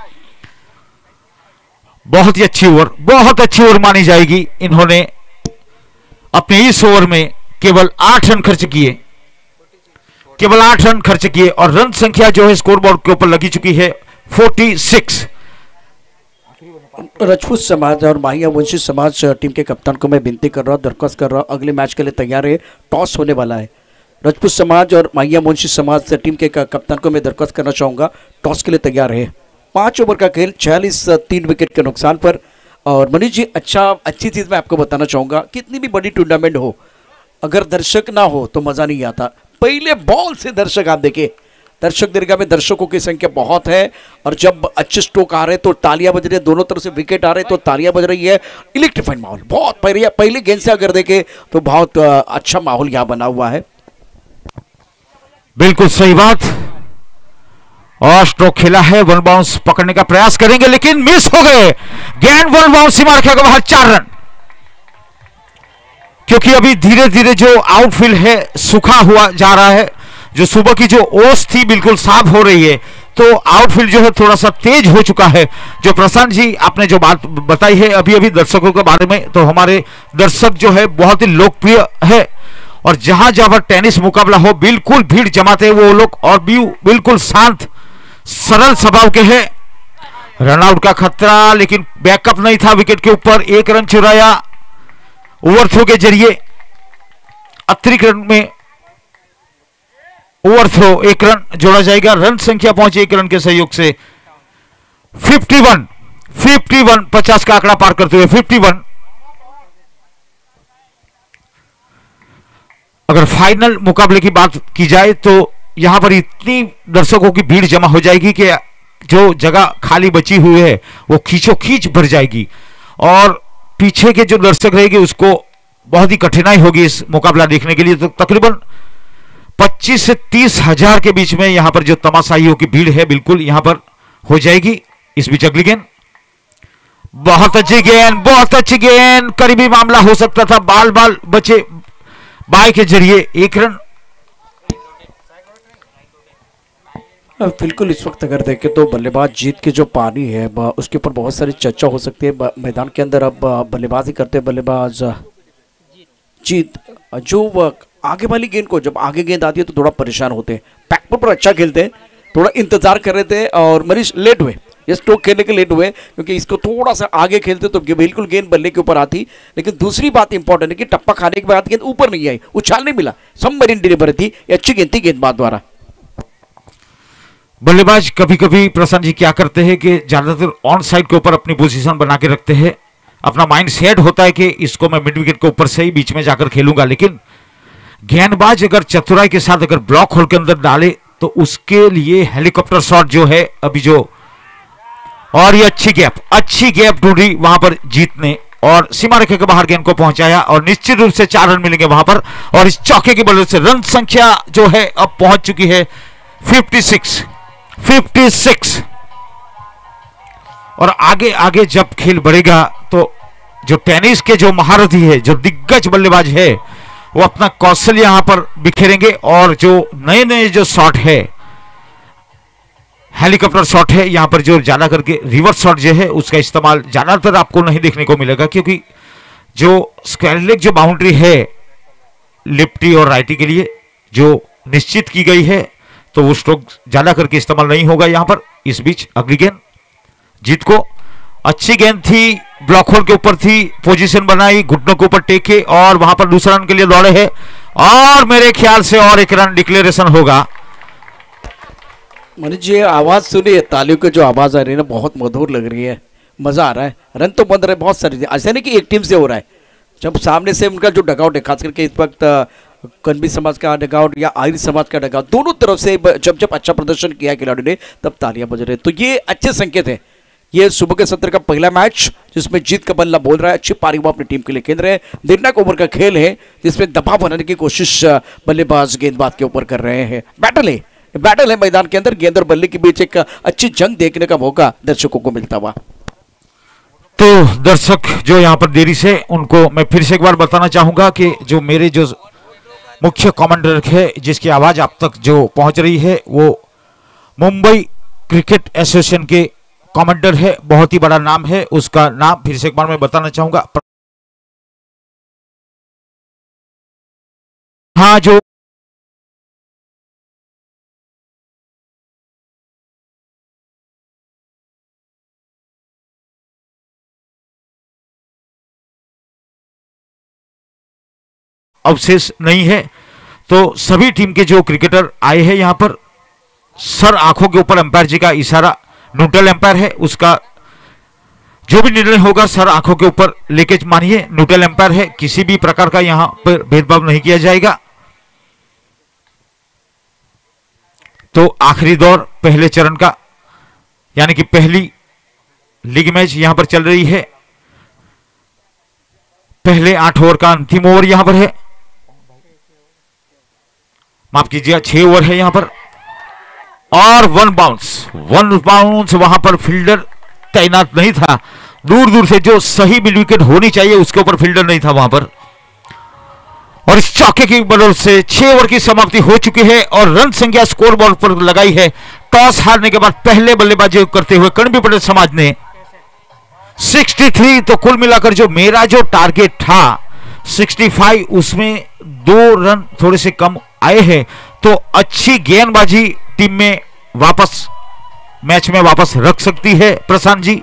बहुत ही अच्छी ओवर, बहुत अच्छी ओवर मानी जाएगी। इन्होंने अपने इस ओवर में केवल आठ रन खर्च किए, केवल आठ रन खर्च किए और रन संख्या जो है स्कोरबोर्ड के ऊपर लगी चुकी है छियालीस। राजपूत समाज और माहिया वंशी समाज टीम के कप्तान को मैं विनती कर रहा हूँ, दरख्वास्त कर रहा हूँ, अगले मैच के लिए तैयार है। टॉस होने वाला है। राजपूत समाज और माहिया वंशी समाज टीम के कप्तान को मैं दरख्वास्त करना चाहूँगा, टॉस के लिए तैयार है। पाँच ओवर का खेल, छियालीस तीन विकेट के नुकसान पर। और मनीष जी अच्छा अच्छी चीज़ मैं आपको बताना चाहूँगा, कितनी भी बड़ी टूर्नामेंट हो, अगर दर्शक ना हो तो मज़ा नहीं आता। पहले बॉल से दर्शक, आप देखिए दर्शक दीर्घा में दर्शकों की संख्या बहुत है और जब अच्छे स्ट्रोक आ रहे तो तालियां बज रही है, दोनों तरफ से विकेट आ रहे तो तालियां बज रही है। इलेक्ट्रीफाइड माहौल, बहुत पहले पहले गेंद से अगर देखे तो बहुत अच्छा माहौल यहाँ बना हुआ है। बिल्कुल सही बात। और स्ट्रोक खेला है, वन बाउंस पकड़ने का प्रयास करेंगे लेकिन मिस हो गए। गेंद वन बाउंस सीमा रेखा के बाहर, चार रन। क्योंकि अभी धीरे धीरे जो आउटफील्ड है सूखा हुआ जा रहा है, जो सुबह की जो ओस थी बिल्कुल साफ हो रही है, तो आउटफील्ड जो है थोड़ा सा तेज हो चुका है। जो प्रशांत जी आपने जो बात बताई है अभी अभी दर्शकों के बारे में, तो हमारे दर्शक जो है बहुत ही लोकप्रिय है और जहां जहां पर टेनिस मुकाबला हो बिल्कुल भीड़ जमाते हैं वो लोग और भी बिल्कुल शांत सरल स्वभाव के हैं। रनआउट का खतरा लेकिन बैकअप नहीं था विकेट के ऊपर, एक रन चुराया ओवरथ्रो के जरिए। अतिरिक्त रन में ओवरथ्रो एक रन जोड़ा जाएगा। रन संख्या पहुंची एक रन के सहयोग से इक्यावन, इक्यावन, पचास का आंकड़ा पार करते हुए इक्यावन। अगर फाइनल मुकाबले की बात की जाए तो यहां पर इतनी दर्शकों की भीड़ जमा हो जाएगी कि जो जगह खाली बची हुई है वो खींचो खींच भर जाएगी और पीछे के जो दर्शक रहेंगे उसको बहुत ही कठिनाई होगी इस मुकाबला देखने के लिए। तो तकरीबन पच्चीस से तीस हजार के बीच में यहां पर जो तमाशाइयों की भीड़ है बिल्कुल यहां पर हो जाएगी। इस बीच अगली गेंद, बहुत अच्छी गेंद, बहुत अच्छी गेंद, करीबी मामला हो सकता था, बाल बाल बचे बाय के जरिए एक रन। अब बिल्कुल इस वक्त अगर देखें तो बल्लेबाज जीत के जो पानी है ब- उसके ऊपर बहुत सारी चर्चा हो सकती है। ब- मैदान के अंदर अब अ, बल्लेबाजी करते हैं बल्लेबाज अ, जीत अ, जो वो आगे वाली गेंद को जब आगे गेंद आती है तो थोड़ा परेशान होते हैं। बैकफुट पर अच्छा खेलते हैं, थोड़ा इंतजार कर रहे थे और मनीष लेट हुए, ये स्ट्रोक खेलने के लेट हुए क्योंकि इसको थोड़ा सा आगे खेलते तो ये बिल्कुल गेंद बल्ले के ऊपर आती। लेकिन दूसरी बात इंपॉर्टेंट है कि टप्पा खाने के बाद गेंद ऊपर नहीं आई, उछाल नहीं मिला, सबमरीन डिलीवरी थी, ये अच्छी गेंद थी गेंदबाज द्वारा। बल्लेबाज कभी कभी प्रशांत जी क्या करते हैं कि ज्यादातर ऑन साइड के ऊपर अपनी पोजीशन बना के रखते हैं। अपना माइंड सेट होता है कि इसको मैं मिड विकेट के ऊपर से ही बीच में जाकर खेलूंगा, लेकिन गेंदबाज अगर चतुराई के साथ अगर ब्लॉक होल के अंदर डाले तो उसके लिए हेलीकॉप्टर शॉट जो है अभी जो, और ये अच्छी गैप अच्छी गैप ढूंढी वहां पर जीत ने और सीमा रेखा के बाहर गेंद को पहुंचाया और निश्चित रूप से चार रन मिलेंगे वहां पर। और इस चौके की बदौलत से रन संख्या जो है अब पहुंच चुकी है छप्पन छप्पन। और आगे आगे जब खेल बढ़ेगा तो जो टेनिस के जो महारथी है, जो दिग्गज बल्लेबाज है, वो अपना कौशल यहां पर बिखेरेंगे और जो नए नए जो शॉट है, हेलीकॉप्टर शॉट है, यहां पर जो ज्यादा करके रिवर्स शॉट जो है उसका इस्तेमाल ज्यादातर आपको नहीं देखने को मिलेगा, क्योंकि जो स्क्वायर लेग जो बाउंड्री है लेफ्टी और राइटी के लिए जो निश्चित की गई है तो वो स्ट्रोक ज्यादा करके इस्तेमाल नहीं होगा यहां पर। इस बीच अगली गेंद जीत को, अच्छी गेंद थी, ब्लॉक होल के ऊपर थी, पोजीशन बनाई, घुटनों के ऊपर टेके और वहां पर दूसरा रन के लिए दौड़े हैं और मेरे ख्याल से और एक रन डिक्लेरेशन होगा। मनीष जी आवाज सुनिए, तालियों की जो आवाज आ रही है ना बहुत मधुर लग रही है, मजा आ रहा है। रन तो बन रहे बहुत सारे, ऐसा नहीं कि एक टीम से हो रहा है। जब सामने से उनका जो डगआउट है, खास करके इस वक्त कन्वी समाज का डगआउट या आर्य समाज का डगआउट, दोनों तरफ से जब जब अच्छा प्रदर्शन किया खिलाड़ी ने तब तालियां बज रहे, तो ये अच्छे संकेत है। ये सुबह के सत्र का पहला मैच जिसमें जीत का बल्ला बोल रहा है, अच्छी पारी वो अपनी टीम के लिए खेल रहे हैं। निर्णायक ओवर का खेल है जिसमें दबाव बनाने की कोशिश बल्लेबाज गेंदबाज के ऊपर कर रहे हैं। बैटल है, बैटल है मैदान के अंदर, गेंद और बल्ले के बीच एक अच्छी जंग देखने का मौका दर्शकों को मिलता हुआ। तो दर्शक जो यहां पर देरी से, उनको मैं फिर से एक बार बताना चाहूंगा कि जो मेरे जो मुख्य कमांडर है जिसकी आवाज आप तक जो पहुंच रही है वो मुंबई क्रिकेट एसोसिएशन के कमांडर है, बहुत ही बड़ा नाम है, उसका नाम फिर से एक बार मैं बताना चाहूंगा। हाँ, जो अवशेष नहीं है, तो सभी टीम के जो क्रिकेटर आए हैं यहां पर, सर आंखों के ऊपर अंपायर जी का इशारा, न्यूट्रल अंपायर है, उसका जो भी निर्णय होगा सर आंखों के ऊपर लेके मानिए, न्यूट्रल अंपायर है, किसी भी प्रकार का यहां पर भेदभाव नहीं किया जाएगा। तो आखिरी दौर पहले चरण का, यानी कि पहली लीग मैच यहां पर चल रही है। पहले आठ ओवर का अंतिम ओवर यहां पर है, माफ कीजिएगा छह ओवर है यहां पर, और वन बाउंस वन बाउंस वहां पर फील्डर तैनात नहीं था, दूर दूर से जो सही मिड विकेट होनी चाहिए उसके ऊपर फील्डर नहीं था वहां पर। और इस चौके की बदौलत से छह ओवर की समाप्ति हो चुकी है और रन संख्या स्कोर बोर्ड पर लगाई है। टॉस हारने के बाद पहले बल्लेबाजी करते हुए कणवी पटेल समाज ने तिरसठ, तो कुल मिलाकर जो मेरा जो टारगेट था पैंसठ, उसमें दो रन थोड़े से कम आए हैं। तो अच्छी गेंदबाजी टीम में वापस मैच में वापस रख सकती है प्रशांत जी।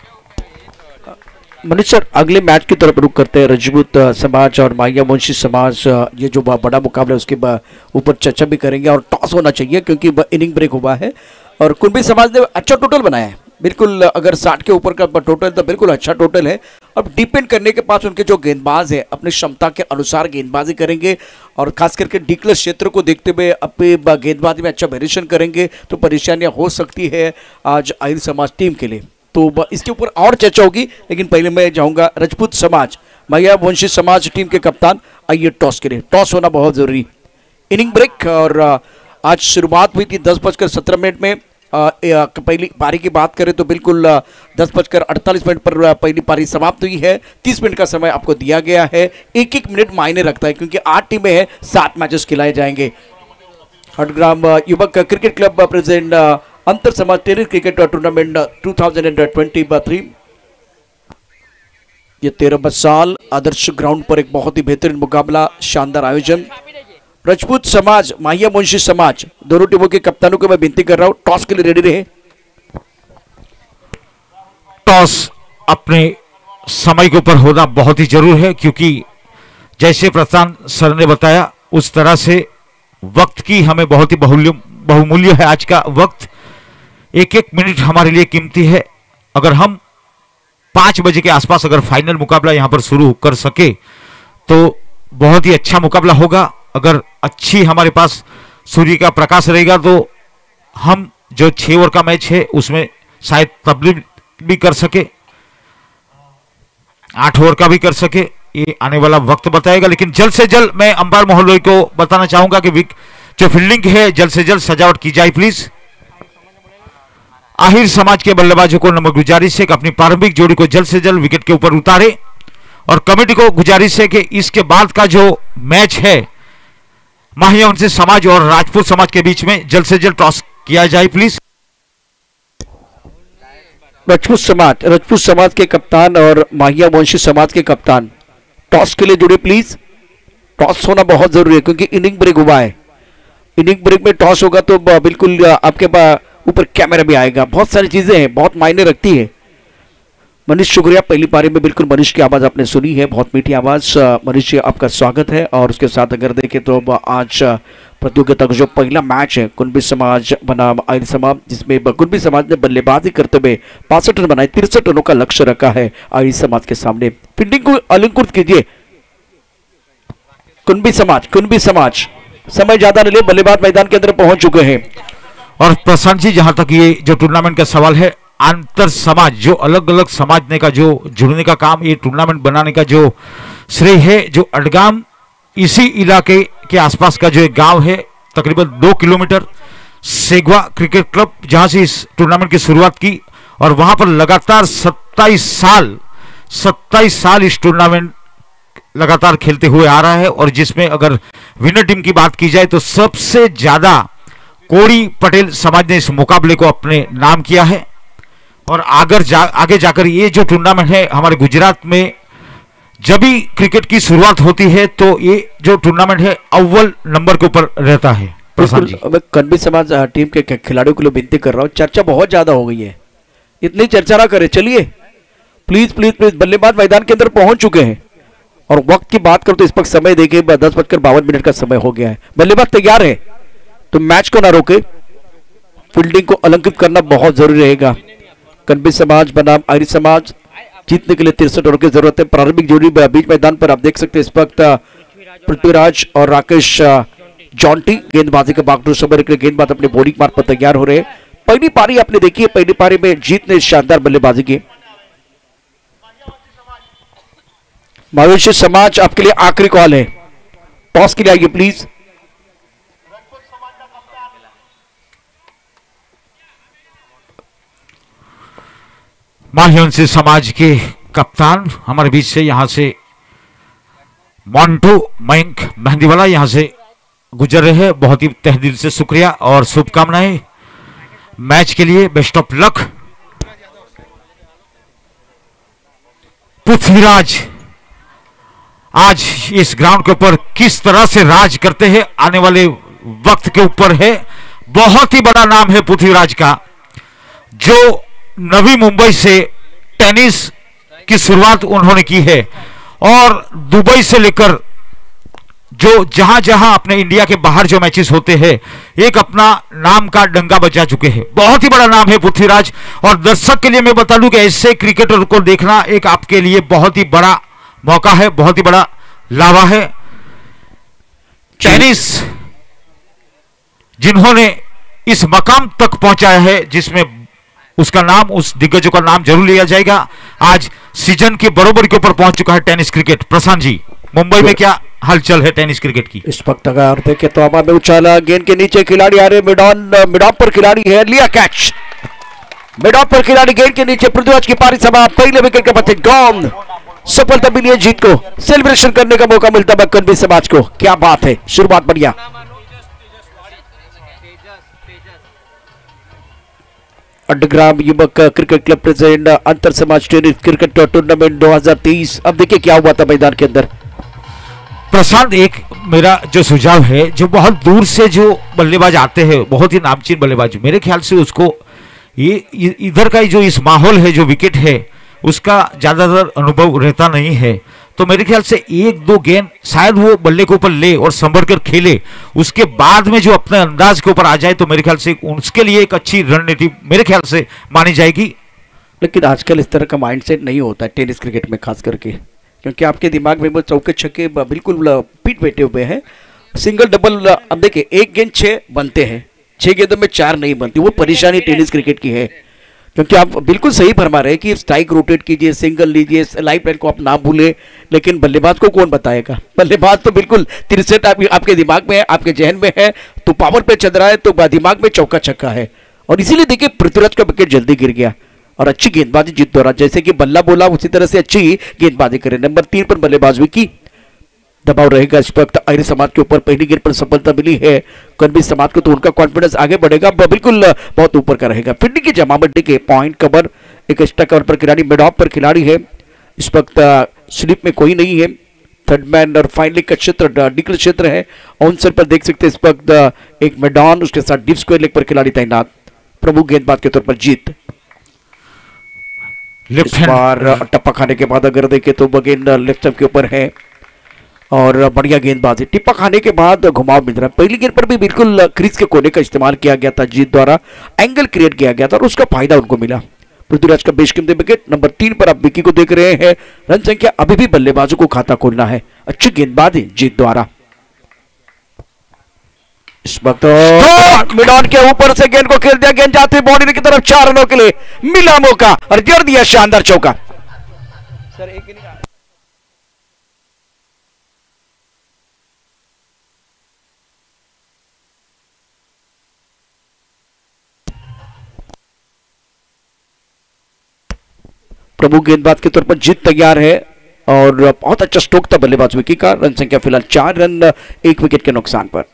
मनीष सर, अगले मैच की तरफ रुख करते हैं। रजपूत समाज और माया मुंशी समाज, ये जो बड़ा मुकाबला है उसके ऊपर चर्चा भी करेंगे और टॉस होना चाहिए क्योंकि इनिंग ब्रेक हुआ है। और कुंभी समाज ने अच्छा टोटल बनाया है, बिल्कुल अगर साठ के ऊपर का टोटल तो बिल्कुल अच्छा टोटल है। अब डिपेंड करने के पास उनके जो गेंदबाज है अपनी क्षमता के अनुसार गेंदबाजी करेंगे और खास करके डिक्लेस क्षेत्र को देखते हुए अपने गेंदबाजी में अच्छा वेरिएशन करेंगे तो परेशानियां हो सकती है आज आहिर समाज टीम के लिए। तो इसके ऊपर और चर्चा होगी, लेकिन पहले मैं जाऊंगा रजपूत समाज माया वंशी समाज टीम के कप्तान, आइए टॉस के लिए। टॉस होना बहुत जरूरी। इनिंग ब्रेक और आज शुरुआत हुई थी दस बजकर सत्रह मिनट में। आ, पहली पारी की बात करें तो बिल्कुल दस बजकर अड़तालीस मिनट पर पहली पारी समाप्त हुई है। तीस मिनट का समय आपको दिया गया है, एक एक मिनट मायने रखता है क्योंकि आठ टीमें हैं, सात मैचेस खिलाए जाएंगे। हटग्राम युवक क्रिकेट क्लब प्रेजेंट अंतर समाज tennis cricket tournament two thousand twenty three. ये तेरहवां साल आदर्श ग्राउंड पर एक बहुत ही बेहतरीन मुकाबला, शानदार आयोजन। राजपूत समाज, माहिया मुंशी समाज, दोनों टीमों के कप्तानों को मैं विनती कर रहा हूं टॉस के लिए रेडी रहे। टॉस अपने समय के ऊपर होना बहुत ही जरूर है, क्योंकि जैसे प्रशांत सर ने बताया उस तरह से वक्त की हमें बहुत ही बहुल्य बहुमूल्य है। आज का वक्त एक एक मिनट हमारे लिए कीमती है। अगर हम पांच बजे के आसपास अगर फाइनल मुकाबला यहां पर शुरू कर सके तो बहुत ही अच्छा मुकाबला होगा। अगर अच्छी हमारे पास सूर्य का प्रकाश रहेगा तो हम जो छह ओवर का मैच है उसमें शायद तब्दील भी कर सके, आठ ओवर का भी कर सके, ये आने वाला वक्त बताएगा। लेकिन जल्द से जल्द मैं अंपायर महोदय को बताना चाहूंगा कि जो फील्डिंग है जल्द से जल्द सजावट की जाए प्लीज। आहिर समाज के बल्लेबाजों को नम्र गुजारिश है कि अपनी प्रारंभिक जोड़ी को जल्द से जल्द विकेट के ऊपर उतारे, और कमेटी को गुजारिश है कि इसके बाद का जो मैच है माहिया मुंशी समाज और राजपूत समाज के बीच में जल्द से जल्द टॉस किया जाए प्लीज। राजपूत समाज राजपूत समाज के कप्तान और माहिया मुंशी समाज के कप्तान टॉस के लिए जुड़े प्लीज। टॉस होना बहुत जरूरी है क्योंकि इनिंग ब्रेक हुआ है। इनिंग ब्रेक में टॉस होगा तो बिल्कुल आपके पास ऊपर कैमरा भी आएगा, बहुत सारी चीजें हैं, बहुत मायने रखती है। मनीष शुक्रिया, पहली पारी में बिल्कुल मनीष की आवाज आपने सुनी है, बहुत मीठी आवाज। मनीष जी आपका स्वागत है। और उसके साथ अगर देखें तो आज प्रतियोगिता का जो पहला मैच है कुंभी समाज बनाम आहिर समाज, जिसमें कुंभी समाज ने बल्लेबाजी करते हुए बासठ रन बनाए, तिरसठ रनों का लक्ष्य रखा है आहिर समाज के सामने। फील्डिंग को अलंकृत कीजिए कुंभी समाज कुंभी समाज समय ज्यादा न ले, बल्लेबाज मैदान के अंदर पहुंच चुके हैं। और प्रशांत जी, जहां तक ये जो टूर्नामेंट का सवाल है, अंतर समाज जो अलग अलग समाजने का जो जुड़ने का काम, ये टूर्नामेंट बनाने का जो श्रेय है, जो अडगाम इसी इलाके के आसपास का जो एक गांव है, तकरीबन दो किलोमीटर, सेगवा क्रिकेट क्लब, जहां से इस टूर्नामेंट की शुरुआत की और वहां पर लगातार सत्ताईस साल सत्ताईस साल इस टूर्नामेंट लगातार खेलते हुए आ रहा है। और जिसमें अगर विनर टीम की बात की जाए तो सबसे ज्यादा कोड़ी पटेल समाज ने इस मुकाबले को अपने नाम किया है। और आगर जा, आगे जाकर ये जो टूर्नामेंट है हमारे गुजरात में जब भी क्रिकेट की शुरुआत होती है तो ये जो टूर्नामेंट है अव्वल नंबर के ऊपर रहता है। मैं कन्वी समाज टीम के खिलाड़ियों के लिए विनती कर रहा हूँ, चर्चा बहुत ज्यादा हो गई है, इतनी चर्चा ना करें। चलिए प्लीज प्लीज प्लीज, बल्लेबाज मैदान के अंदर पहुंच चुके हैं। और वक्त की बात करो तो इस वक्त समय देखिए दस बजकर बावन मिनट का समय हो गया है। बल्लेबाज तैयार है तो मैच को ना रोके, फील्डिंग को अलंकृत करना बहुत जरूरी रहेगा। कन्वी समाज बनाम आहिर समाज जीतने के लिए तिरसठ रनों की जरूरत है। प्रारंभिक जोड़ी बीच मैदान पर आप देख सकते हैं इस वक्त पृथ्वीराज और राकेश जॉन्टी गेंदबाजी का बागडोर समय के लिए गेंदबाज अपने बॉलिंग मार्ग पर तैयार हो रहे हैं। पहली पारी आपने देखी है, पहली पारी में जीत ने शानदार बल्लेबाजी की। माहिया समाज आपके लिए आखिरी कॉल है, टॉस के लिए आइए प्लीज। माहिया मुंशी समाज के कप्तान हमारे बीच से यहां से मोंटू मयंक मेहंदीवाला यहां से गुजर रहे हैं। बहुत ही तहे दिल से शुक्रिया और शुभकामनाएं मैच के लिए, बेस्ट ऑफ लक। पृथ्वीराज आज इस ग्राउंड के ऊपर किस तरह से राज करते हैं आने वाले वक्त के ऊपर है। बहुत ही बड़ा नाम है पृथ्वीराज का, जो नवी मुंबई से टेनिस की शुरुआत उन्होंने की है और दुबई से लेकर जो जहां जहां अपने इंडिया के बाहर जो मैचेस होते हैं एक अपना नाम का डंका बजा चुके हैं। बहुत ही बड़ा नाम है पृथ्वीराज। और दर्शक के लिए मैं बता दूं कि ऐसे क्रिकेटर को देखना एक आपके लिए बहुत ही बड़ा मौका है, बहुत ही बड़ा लावा है। टेनिस जिन्होंने इस मकाम तक पहुंचाया है जिसमें उसका नाम, उस दिग्गजों का नाम जरूर लिया जाएगा। आज सीजन के बरोबर के ऊपर पहुंच चुका है टेनिस क्रिकेट। प्रशांत जी, मुंबई में क्या हलचल है टेनिस क्रिकेट की इस वक्त? अगर देखें तो हवा में उछाला, गेंद के नीचे खिलाड़ी आ रहे, मिडॉन मिडॉन पर खिलाड़ी है, लिया कैच। मिडॉन पर खिलाड़ी, गेंद के नीचे, पृथ्वीराज की पारी समाप्त। पहले विकेट के पत्ते गॉन, सफलता मिली है, जीत को सेलिब्रेशन करने का मौका मिलता है कन्वी समाज को। क्या बात है, शुरुआत बढ़िया। अड्डग्राम युवक क्रिकेट क्लब प्रेजेंट अंतर समाज टेनिस क्रिकेट टूर्नामेंट दो हज़ार तेईस। अब देखिए क्या हुआ था मैदान के अंदर। प्रशांत, एक मेरा जो सुझाव है, जो बहुत दूर से जो बल्लेबाज आते हैं, बहुत ही नामचीन बल्लेबाज, मेरे ख्याल से उसको ये इधर का जो इस माहौल है, जो विकेट है, उसका ज्यादातर अनुभव रहता नहीं है। तो मेरे ख्याल से एक दो गेंद शायद वो बल्ले के ऊपर ले और संभल कर खेले, उसके बाद में जो अपने अंदाज के ऊपर आ जाए तो मेरे ख्याल से उसके लिए एक अच्छी रणनीति मेरे ख्याल से मानी जाएगी। लेकिन आजकल इस तरह का माइंडसेट नहीं होता है टेनिस क्रिकेट में खास करके, क्योंकि आपके दिमाग में वो चौके छक्के बिल्कुल पीट बैठे हुए हैं। सिंगल डबल, अब देखिए एक गेंद छह बनते हैं, छह गेंदों में चार नहीं बनती, वो परेशानी टेनिस क्रिकेट की है। क्योंकि आप बिल्कुल सही फरमा रहे हैं कि स्ट्राइक रोटेट कीजिए, सिंगल लीजिए, लाइफ लाइन को आप ना भूलें, लेकिन बल्लेबाज को कौन बताएगा। बल्लेबाज तो बिल्कुल तिरसठ आप, आपके दिमाग में है, आपके जहन में है, तो पावर पे चल रहा है, तो दिमाग में चौका छक्का है। और इसीलिए देखिए पृथ्वीराज का विकेट जल्दी गिर गया और अच्छी गेंदबाजी जीत दौरा, जैसे कि बल्ला बोला उसी तरह से अच्छी गेंदबाजी करे। नंबर तीन पर बल्लेबाज विकी, दबाव रहेगा इस वक्त आर्य समाज के ऊपर। पहली गेंद पर सफलता मिली है कर्मी समाज को, तो उनका कॉन्फिडेंस आगे बढ़ेगा, बिल्कुल बहुत ऊपर का रहेगा। फील्डिंग की जमावट के पॉइंट कवर, एक एक्स्ट्रा कवर पर खिलाड़ी, मिड ऑफ पर खिलाड़ी है इस वक्त, स्लिप में कोई नहीं है। थर्ड मैन और फाइनली का क्षेत्र डिकल क्षेत्र है। आउटसाइड पर देख सकते हैं इस वक्त एक मैडॉन, उसके साथ डीप स्क्वायर लेग पर खिलाड़ी तैनात। प्रमुख गेंदबाज के तौर पर जीत। इस बार टप्पा खाने के बाद अगर देखें तो गेंद लेफ्ट के ऊपर है और बढ़िया गेंदबाजी। टिप्पा खाने के बाद घुमाव मिल रहा है। पहली गेंद पर भी बिल्कुल क्रीज के कोने का इस्तेमाल किया गया था, जीत द्वारा एंगल क्रिएट किया गया था और उसका फायदा उनको मिला। पृथ्वीराज का बेशकीमती विकेट। नंबर तीन पर आप विकी को देख रहे हैं। रन संख्या अभी भी बल्लेबाजों को खाता खोलना है। अच्छी गेंदबाजी जीत द्वारा। इस वक्त मिडॉन के ऊपर से गेंद को खेल दिया, गेंद जाती बाउंड्री की तरफ, चार रनों के लिए मिला मौका और जड़ दिया शानदार चौका। सर एक प्रमुख गेंदबाज के तौर पर जीत तैयार है और बहुत अच्छा स्ट्रोक था बल्लेबाज विकी का। रन संख्या फिलहाल चार रन, एक विकेट के नुकसान पर।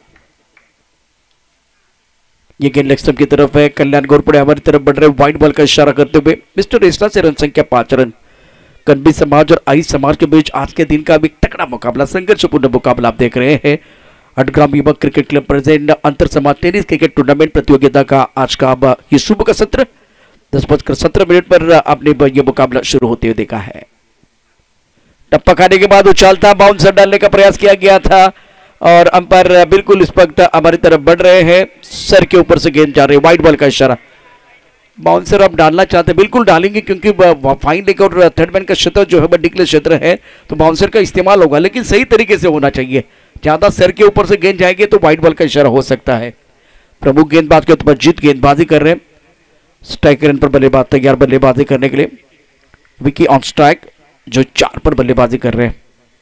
ये गेंद लेग स्टंप की तरफ है। कल्याण घोरपड़े हमारी तरफ बढ़ रहे, व्हाइट बॉल का इशारा करते हुए मिस्टर रेस्टा से रन संख्या पांच रन। कन्वी समाज और आई समाज के बीच आज के दिन का भी तगड़ा मुकाबला, संघर्षपूर्ण मुकाबला आप देख रहे हैं। अड्डग्राम युवक क्रिकेट क्लब प्रेजेंट अंतर समाज टेनिस क्रिकेट टूर्नामेंट प्रतियोगिता का आज का अब ये सुबह का सत्र दस बजकर सत्रह मिनट पर आपने ये मुकाबला शुरू होते हुए देखा है। टप्पा खाने के बाद उछालता बाउंसर डालने का प्रयास किया गया था और अंपायर बिल्कुल इस वक्त हमारी तरफ बढ़ रहे हैं। सर के ऊपर से गेंद जा रही है, व्हाइट बॉल का इशारा। बाउंसर आप डालना चाहते हैं, बिल्कुल डालेंगे, क्योंकि फाइन लेग और थर्ड मैन का क्षेत्र जो है वह डिक्लेयर क्षेत्र है, तो बाउंसर का इस्तेमाल होगा, लेकिन सही तरीके से होना चाहिए। ज्यादा सर के ऊपर से गेंद जाएगी तो व्हाइट बॉल का इशारा हो सकता है। प्रमुख गेंदबाज के ऊपर जीत गेंदबाजी कर रहे हैं। स्ट्राइक रन पर बल्लेबाज तैयार बल्लेबाजी करने के लिए। विकी ऑन स्ट्राइक जो चार पर बल्लेबाजी कर रहे हैं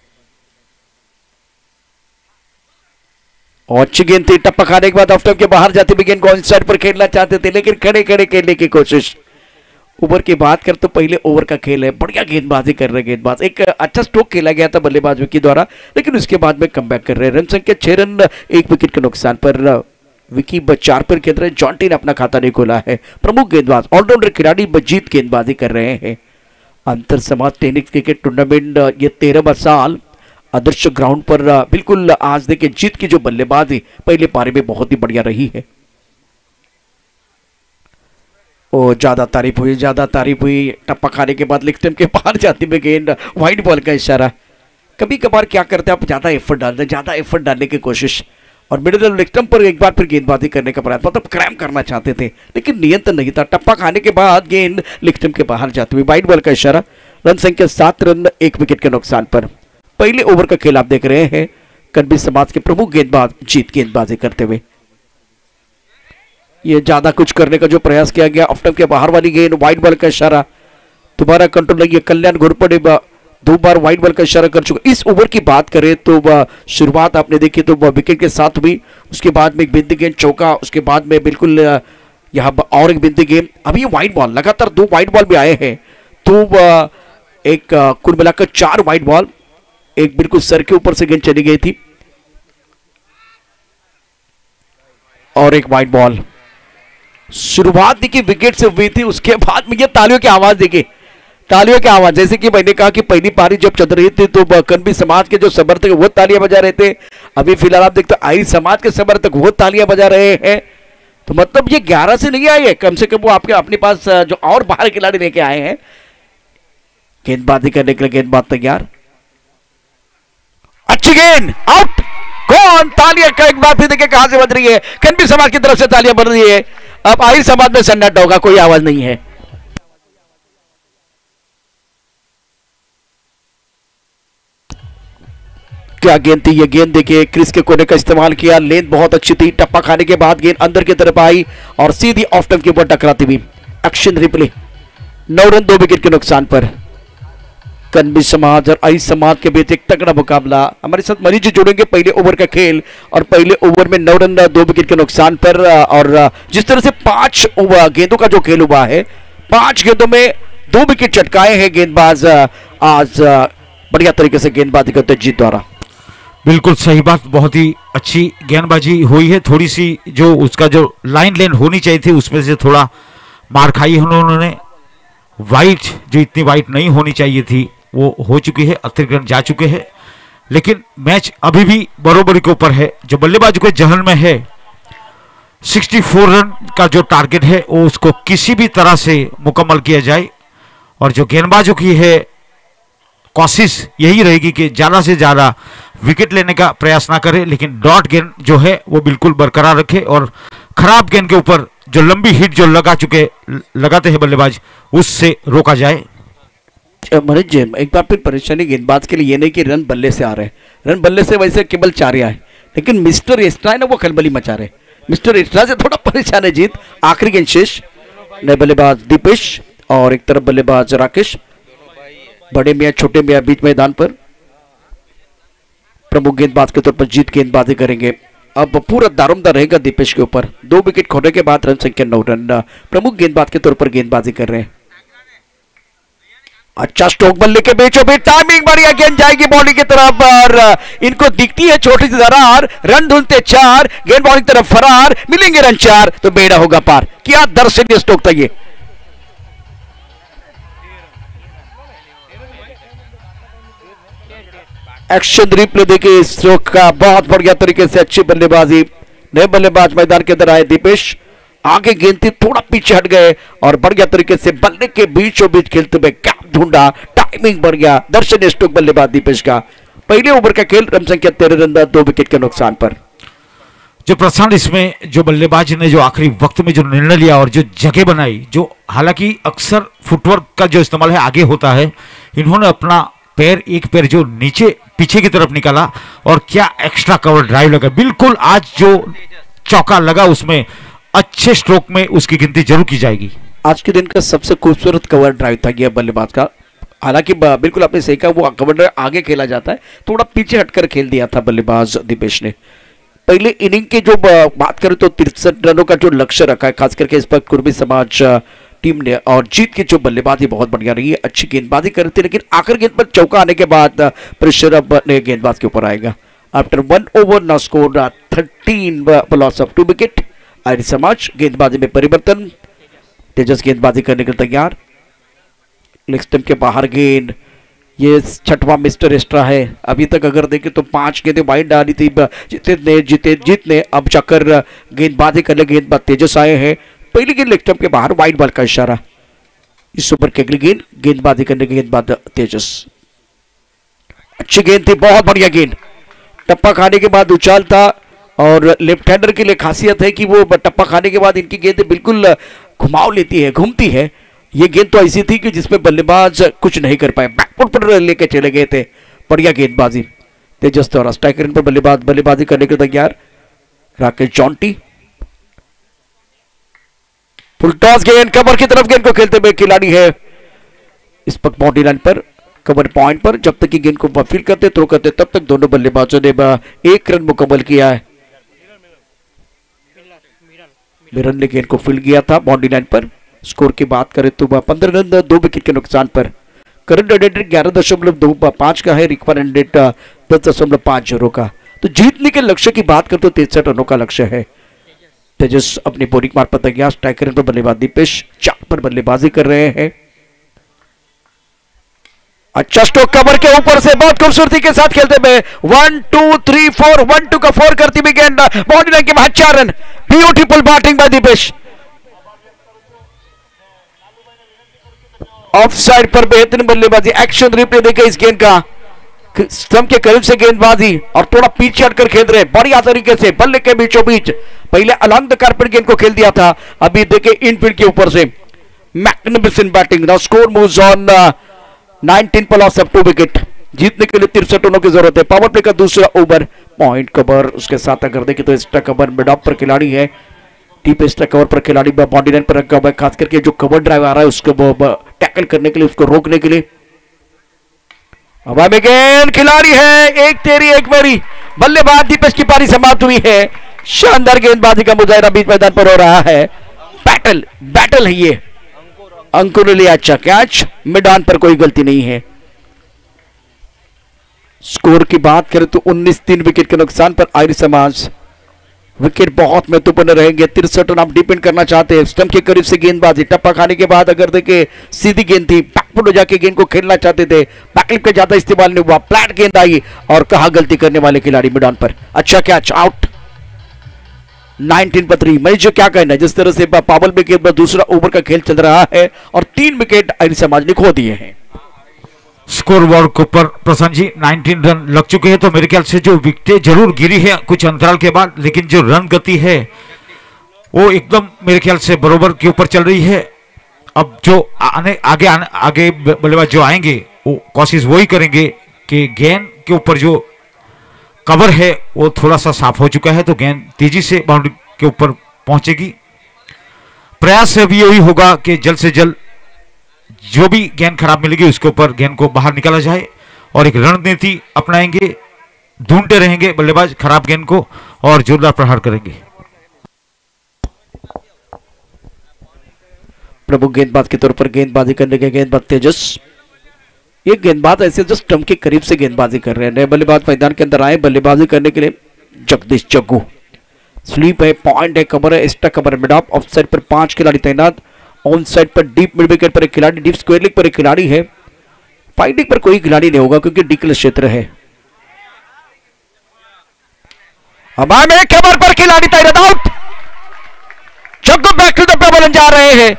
और अच्छी गेंद थी। टप्पा खाने के बाद ऑफ स्टंप के बाहर जाती हुई गेंद को ऑन साइड पर खेलना चाहते थे, लेकिन खड़े खड़े खेलने की कोशिश। ओवर की बात कर तो पहले ओवर का खेल है, बढ़िया गेंदबाजी कर रहे गेंदबाज। एक अच्छा स्ट्रोक खेला गया था बल्लेबाज विकी द्वारा, लेकिन उसके बाद में कमबैक कर रहे हैं। रन संख्या छह रन, एक विकेट के नुकसान पर विकी चार पर खेल रहे हैं। जॉन्टी ने अपना खाता नहीं खोला है। प्रमुख गेंदबाज ऑलराउंडर खिलाड़ी जीत गेंदबाजी कर रहे हैं। अंतर समाज टेनिस क्रिकेट टूर्नामेंट ये तेरहवां साल आदर्श ग्राउंड पर बिल्कुल आज देखिए जीत की जो बल्लेबाजी पहले पारी में बहुत ही बढ़िया रही है। ओ ज्यादा तारीफ हुई, ज्यादा तारीफ हुई। टप्पा खाने के बाद लेग स्टंप के बाहर जाती हुई गेंद, व्हाइट बॉल का इशारा। कभी कभार क्या करते हैं आप, ज्यादा एफर्ट डालते हैं, ज्यादा एफर्ट डालने की कोशिश और मिडिल लेग स्टंप पर एक बार फिर गेंदबाजी करने का प्रयास, मतलब क्रैम करना चाहते थे, लेकिन नियंत्रण नहीं था। टप्पा खाने के बाद गेंद लेग स्टंप के बाहर जाती हुई, व्हाइट बॉल का इशारा। रन संख्या सात रन, एक विकेट के नुकसान पर। पहले ओवर का खेल आप देख रहे हैं। कन्वी समाज के प्रमुख गेंदबाज जीत गेंदबाजी करते हुए। ये ज्यादा कुछ करने का जो प्रयास किया गया, ऑफ स्टंप के बाहर वाली गेंद, व्हाइट बॉल का इशारा। दोबारा कंट्रोल लगी। कल्याण घोरपड़े दो बार व्हाइट बॉल का इशारा कर चुका। इस ओवर की बात करें तो शुरुआत आपने देखी तो वह विकेट के साथ हुई, उसके बाद में एक बिंदी गेंद चौका, उसके बाद में बिल्कुल यहाँ और एक बिंदी गेंद। अभी ये व्हाइट बॉल, लगातार दो व्हाइट बॉल भी आए हैं, तो एक कुल मिलाकर चार व्हाइट बॉल, एक बिल्कुल सर के ऊपर से गेंद चली गई थी और एक व्हाइट बॉल। शुरुआत देखिए विकेट से हुई थी, उसके बाद में ये तालियों की आवाज देखिए, तालियों की आवाज। जैसे कि मैंने कहा कि पहली पारी जब चल रही थी तो कनबी समाज के जो समर्थक वो तालियां बजा रहे थे, अभी फिलहाल आप देखते आर्य समाज के समर्थक वो तालियां बजा रहे हैं। तो मतलब ये ग्यारह से नहीं आए हैं, कम से कम वो आपके अपने पास जो और बाहर खिलाड़ी लेके आए हैं गेंदबाजी करने के लिए। गेंदबाज तैयार, अच्छी गेंद, आउट। कौन? तालियां का एक बार फिर देखिए कहां से बज रही है, कनबी समाज की तरफ से तालियां बज रही है। अब आर्य समाज में सन्नाटा होगा, कोई आवाज नहीं है। क्या गेंद थी ये, गेंद देखिए क्रिस के कोने का इस्तेमाल किया, लेंथ बहुत अच्छी थी, टप्पा खाने के बाद गेंद अंदर की तरफ आई और सीधी ऑफ स्टंप के ऊपर टकराती हुई। एक्शन रिप्ले, नौ रन दो विकेट के नुकसान पर। कनबी समाज और आर्य समाज के बीच एक तगड़ा मुकाबला। हमारे साथ मरीज जी जुड़ेंगे। पहले ओवर का खेल और पहले ओवर में नौ रन दो विकेट के नुकसान पर, और जिस तरह से पांच गेंदों का जो खेल हुआ है, पांच गेंदों में दो विकेट चटकाए हैं गेंदबाज आज बढ़िया तरीके से गेंदबाजी करते जीत द्वारा। बिल्कुल सही बात, बहुत ही अच्छी गेंदबाजी हुई है। थोड़ी सी जो उसका जो लाइन लेन होनी चाहिए थी उसमें से थोड़ा मार खाई है उन्होंने। वाइट जो इतनी वाइट नहीं होनी चाहिए थी वो हो चुकी है, अतिरिक्त रन जा चुके हैं, लेकिन मैच अभी भी बरोबरी के ऊपर है। जो बल्लेबाजों के जहन में है चौंसठ रन का जो टारगेट है वो उसको किसी भी तरह से मुकम्मल किया जाए, और जो गेंदबाजों की है कोशिश यही रहेगी कि ज्यादा से ज्यादा विकेट लेने का प्रयास ना करे, लेकिन डॉट गेंद जो है वो बिल्कुल बरकरार रखे और खराब गेंद के ऊपर जो लंबी हिट जो लगा चुके लगाते हैं बल्लेबाज उससे रोका जाए। मनोज जी, एक बार फिर परेशानी गेंदबाज के लिए ये नहीं कि रन बल्ले से आ रहे हैं, रन बल्ले से वैसे केवल चार आए, लेकिन मिस्टर एस्ट्रा है ना वो खलबली मचा रहे। मिस्टर एस्ट्रा से थोड़ा परेशान है जीत। आखिरी गेंद शेष, नए बल्लेबाज दीपेश और एक तरफ बल्लेबाज राकेश। बड़े मियाँ छोटे मियाँ बीच मैदान पर प्रमुख गेंदबाज के तौर पर जीत गेंदबाजी करेंगे। अब पूरा दारोमदार रहेगा दीपेश के ऊपर। दो विकेट खोने के बाद रन संख्या नौ रन, प्रमुख गेंदबाज के तौर पर गेंदबाजी कर रहे हैं। अच्छा स्ट्रोक बल्ले के बीचों बीच, टाइमिंग बढ़िया, गेंद जाएगी बॉलिंग की तरफ और इनको दिखती है छोटी सी दरार। रन ढूंढते चार, गेंद बॉलिंग की तरफ फरार, मिलेंगे रन चार तो बेड़ा होगा पार। क्या दर्शनीय स्ट्रोक था ये। एक्शन रिप्ले देखिए स्ट्रोक का, बहुत बढ़िया तरीके से अच्छी बल्लेबाजी। नए बल्लेबाज मैदान के अंदर आए दीपेश, आगे गेंद थी, थोड़ा पीछे हट गए और बढ़िया तरीके से बल्ले के बीचों बीच खेलते हुए गैप ढूंढा, टाइमिंग बढ़िया, दर्शनीय स्ट्रोक बल्लेबाज दीपेश का। पहले ओवर का खेल, रन संख्या तेरह रन दो विकेट के नुकसान पर। जो प्रशांत इसमें जो बल्लेबाज ने जो आखिरी वक्त में जो निर्णय लिया और जो जगह बनाई, जो हालांकि अक्सर फुटवर्क का जो इस्तेमाल है आगे होता है, इन्होंने अपना पैर एक पैर जो नीचे पीछे की तरफ निकाला और क्या एक्स्ट्रा कवर ड्राइव लगा। बिल्कुल आज जो चौका लगा उसमें अच्छे स्ट्रोक में उसकी गिनती जरूर की जाएगी। आज के दिन का सबसे खूबसूरत कवर ड्राइव था यह बल्लेबाज का। हालांकि बिल्कुल आपने सही कहा, वो कवर ड्राइव आगे खेला जाता है, थोड़ा पीछे हटकर खेल दिया था बल्लेबाज दीपेश ने। पहले इनिंग की जो बात करें तो तिरसठ रनों का जो लक्ष्य रखा है, खास करके इस पर कुर्मी समाज टीम ने, और जीत की जो बल्लेबाजी बहुत बढ़िया रही है, अच्छी गेंदबाजी कर रही थी, लेकिन आखिर गेंद पर चौका आने के बाद प्रेशर अब गेंदबाज के ऊपर आएगा। आफ्टर वन ओवर ना score thirteen loss of two wicket. Arya Samaj गेंदबाजी में परिवर्तन, तेजस गेंदबाजी करने के लिए तैयार। लेग स्टंप के बाहर गेंद, ये छठवां मिस्टर एक्स्ट्रा है। अभी तक अगर देखें तो पांच गेंदें वाइड डाली थी जितेंद्र ने, जीते जीत ने अब चक्कर गेंदबाजी करने गेंदबाज तेजस आए हैं। पहली गेंद लेग स्टंप के बाहर, वाइड बॉल का इशारा। इस ओवर की अगली गेंद गेंदबाजी करने के गेंदबाज तेजस। अच्छी गेंद थी, बहुत बढ़िया गेंद, टप्पा खाने के बाद उछाल था, और लेफ्ट हैंडर के लिए खासियत है कि वो टप्पा खाने के बाद इनकी गेंदें बिल्कुल घुमाव लेती है, घूमती है। ये गेंद तो ऐसी थी कि जिसमें बल्लेबाज कुछ नहीं कर पाए, बैकफुट पर लेके चले गए थे। बढ़िया गेंदबाजी तेजस द्वारा। स्ट्राइकर पर बल्लेबाज बल्लेबाजी करने के लिए तैयार राकेश जॉन्टी। फुल टॉस गेंद, कवर की तरफ गेंद को खेलते हुए खिलाड़ी है इस पर बाउंड्री लाइन पर, कवर पॉइंट पर। जब तक कि गेंद को फील्ड करते थ्रो करते तब तक दोनों बल्लेबाजों ने एक रन मुकम्मल किया है। मिरन ने गेंद को फील्ड किया था बाउंड्री लाइन पर। स्कोर की बात करें तो पंद्रह रन दो विकेट के नुकसान पर। करंट रन रेट ग्यारह दशमलव दो पांच का है, रिक्वायर रन रेट दस दशमलव पांच जीरो का। तो जीतने के लक्ष्य की बात करें तो तिरसठ रनों का लक्ष्य है। तेजस अपनी बोलिंग मार्फत गया स्ट्राइकर पर बल्लेबाज दीपेश चार पर बल्लेबाजी कर रहे हैं। अच्छा स्ट्रोक कवर के ऊपर से बहुत खूबसूरती के साथ खेलते हुए one two three four one two का फोर करती हुई गेंद बाउंड्री लाइन के बाहर चार run. Beautiful batting by Deepesh. Off side पर बेहतरीन बल्लेबाजी। एक्शन रिप्ले देखे इस गेंद का, स्टंप के करीब से गेंदबाजी और थोड़ा पीछे हटकर खेल रहे बढ़िया तरीके से बल्ले के बीचों बीच। पहले अलॉन्ग द कारपेट गेंद को खेल दिया था, अभी देखे इनफील्ड के ऊपर से magnificent batting. Now score moves on nineteen पर लॉस ऑफ टू विकेट। जीतने के लिए तिरसठ रनों की जरूरत है। पावर प्ले का दूसरा ओवर पॉइंट कवर उसके साथ अगर देखें तो एक्स्ट्रा कवर मिड ऑफ पर खिलाड़ी है, डीप एक्स्ट्रा कवर पर खिलाड़ी बाउंड्री लाइन पर रखा हुआ है, खास करके जो कवर ड्राइव आ रहा है उसको टैकल करने के लिए, उसको रोकने के लिए। हवा में गेंद खिलाड़ी है, एक तेरी एक मेरी। बल्लेबाज दीपेश की पारी समाप्त हुई है। शानदार गेंदबाजी का मुजाहरा बीच मैदान पर हो रहा है। बैटल बैटल है ये। अंकुर ने लिया अच्छा कैच, मिड ऑन पर कोई गलती नहीं है। स्कोर की बात करें तो उन्नीस तीन विकेट के नुकसान पर आर्य समाज। विकेट बहुत महत्वपूर्ण रहेंगे। तिरसठ रन आप डिपेंड करना चाहते हैं। स्टंप के करीब से गेंदबाजी, टप्पा खाने के बाद अगर देखे सीधी गेंद थी, बैकफुट हो जाके गेंद को खेलना चाहते थे, बैकलिप का ज्यादा इस्तेमाल नहीं हुआ, फ्लैट गेंद आई और कहा गलती करने वाले खिलाड़ी मिड ऑन पर। अच्छा कैच, आउट। नाइनटीन पर थ्री। मैं जो क्या कहना है, जिस तरह से पावल में गेंद दूसरा ओवर का खेल चल रहा है और तीन विकेट आर्य समाज ने खो दिए हैं। स्कोर बोर्ड के ऊपर प्रसन्न जी नाइनटीन रन लग चुके हैं, तो मेरे ख्याल से जो विकेटें जरूर गिरी है कुछ अंतराल के बाद, लेकिन जो रन गति है वो एकदम मेरे ख्याल से बरोबर के ऊपर चल रही है। अब जो आने आगे आने, आगे बल्लेबाज जो आएंगे वो कोशिश वही करेंगे कि गेंद के ऊपर जो कवर है वो थोड़ा सा साफ हो चुका है, तो गेंद तेजी से बाउंड्री के ऊपर पहुंचेगी। प्रयास से भी यही होगा कि जल्द से जल्द जो भी गेंद खराब मिलेगी उसके ऊपर गेंद को बाहर निकाला जाए और एक रणनीति अपनाएंगे, ढूंढते रहेंगे बल्लेबाज खराब गेंद को और जोरदार प्रहार करेंगे। प्रभु गेंदबाज के तौर पर गेंदबाजी करने के गेंदबाज तेजस। ये गेंदबाज ऐसे जो स्टंप के करीब से गेंदबाजी कर रहे हैं। नए बल्लेबाज मैदान के अंदर आए बल्लेबाजी करने के लिए जगदीश जग्गू। स्लीप है, पॉइंट है, कवर है, extra cover, mid off. Off side पर पांच खिलाड़ी तैनात। ऑन साइड पर डीप मिड विकेट पर एक खिलाड़ी, डीप स्क्वायर लेग पर एक खिलाड़ी है। फाइटिंग पर कोई खिलाड़ी नहीं होगा क्योंकि डिक्लेयर क्षेत्र है। हमारे में कवर पर खिलाड़ी तैनात, out. Jaggu back to the pavilion जा रहे हैं।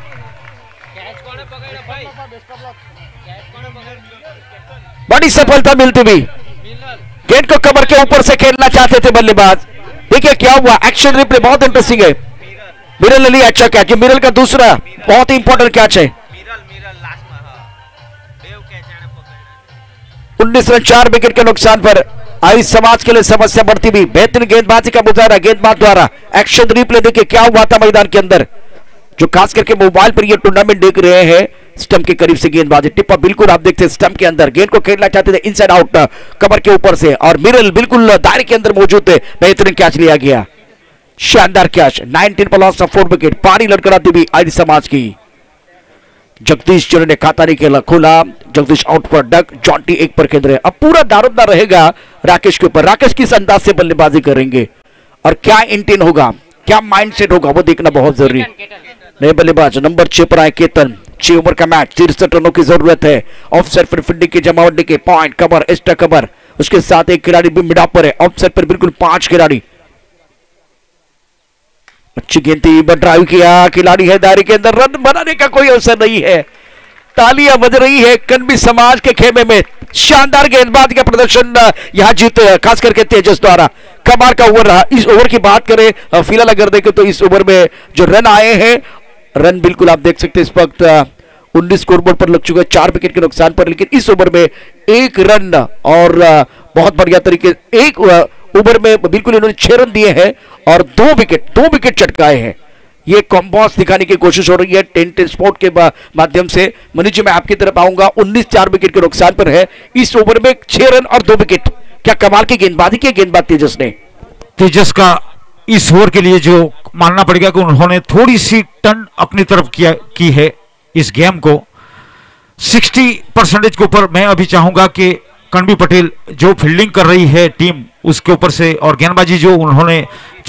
बड़ी सफलता मिलती हुई। गेंद को कवर के ऊपर से खेलना चाहते थे बल्लेबाज। देखिए क्या हुआ, एक्शन रिप्ले बहुत इंटरेस्टिंग है। मिरल ने लिया अच्छा कैच, मिरल का दूसरा बहुत ही इंपॉर्टेंट कैच है। उन्नीस रन चार विकेट के नुकसान पर आर्य समाज के लिए समस्या बढ़ती हुई। बेहतरीन गेंदबाजी का मुजाहरा गेंदबाज द्वारा। एक्शन रिप्ले देखिए क्या हुआ था मैदान के अंदर। जो खास करके मोबाइल पर ये टूर्नामेंट देख रहे हैं, स्टंप के करीब से गेंदबाजी, टिप्पा बिल्कुल आप देखते हैं स्टंप के अंदर, गेंद को खेलना चाहते थे इनसाइड आउट कवर के ऊपर से और मिरल बिल्कुल दायरे के अंदर मौजूद थे। बेहतरीन कैच लिया गया, शानदार कैच। नाइनटीन पर लॉस ऑफ फोर विकेट। पारी लड़खड़ाती हुई आर्य समाज की। जगदीश जिन्होंने खाता नहीं खेला खोला, जगदीश आउट पर डक, जॉन्टी एक पर खेल रहे। अब पूरा दारोमदार रहेगा राकेश के ऊपर। राकेश किस अंदाज से बल्लेबाजी करेंगे और क्या इंटेन होगा, क्या माइंडसेट होगा, वो देखना बहुत जरूरी। नए बल्लेबाज नंबर छह पर आए केतन। छह ओवर का मैच, तिरसठ रनों की जरूरत है। ऑफ साइड पर फील्डिंग की जमावट के पॉइंट कवर, एक्स्ट्रा कवर, उसके साथ एक खिलाड़ी भी मिड ऑफ पर है। ऑफ साइड पर बिल्कुल पांच खिलाड़ी। अच्छी गेंद थी, ड्राइव किया, खिलाड़ी है दायरे के अंदर, रन बनाने का कोई अवसर नहीं है। तालियां बज रही है कन्वी समाज के खेमे में। शानदार गेंदबाजी का प्रदर्शन यहां जीत खास करके तेजस द्वारा। कमाल का ओवर रहा। इस ओवर की बात करें फिलहाल अगर देखें तो इस ओवर में जो रन आए हैं, रन बिल्कुल आप देख सकते हैं इस वक्त उन्नीस स्कोरबोर्ड पर लग चुका है चार विकेट के नुकसान पर। लेकिन इस ओवर में एक रन और बहुत बढ़िया तरीके एक ओवर में बिल्कुल इन्होंने छह रन दिए हैं और दो विकेट दो विकेट चटकाए हैं। ये कॉम्बॉस दिखाने की कोशिश हो रही है टेन टेन स्पोर्ट के माध्यम से। मनीष जी मैं आपकी तरफ आऊंगा। उन्नीस चार विकेट के नुकसान पर है। इस ओवर में छह रन और दो विकेट। क्या कमाल की गेंदबाजी की गेंदबाज तेजस ने। तेजस का इस ओवर के लिए जो मानना पड़ेगा कि उन्होंने थोड़ी सी टर्न अपनी तरफ किया की है इस गेम को। साठ परसेंटेज के ऊपर मैं अभी चाहूंगा कि कन्वी पटेल जो फील्डिंग कर रही है टीम उसके ऊपर से और गेंदबाजी जो उन्होंने जो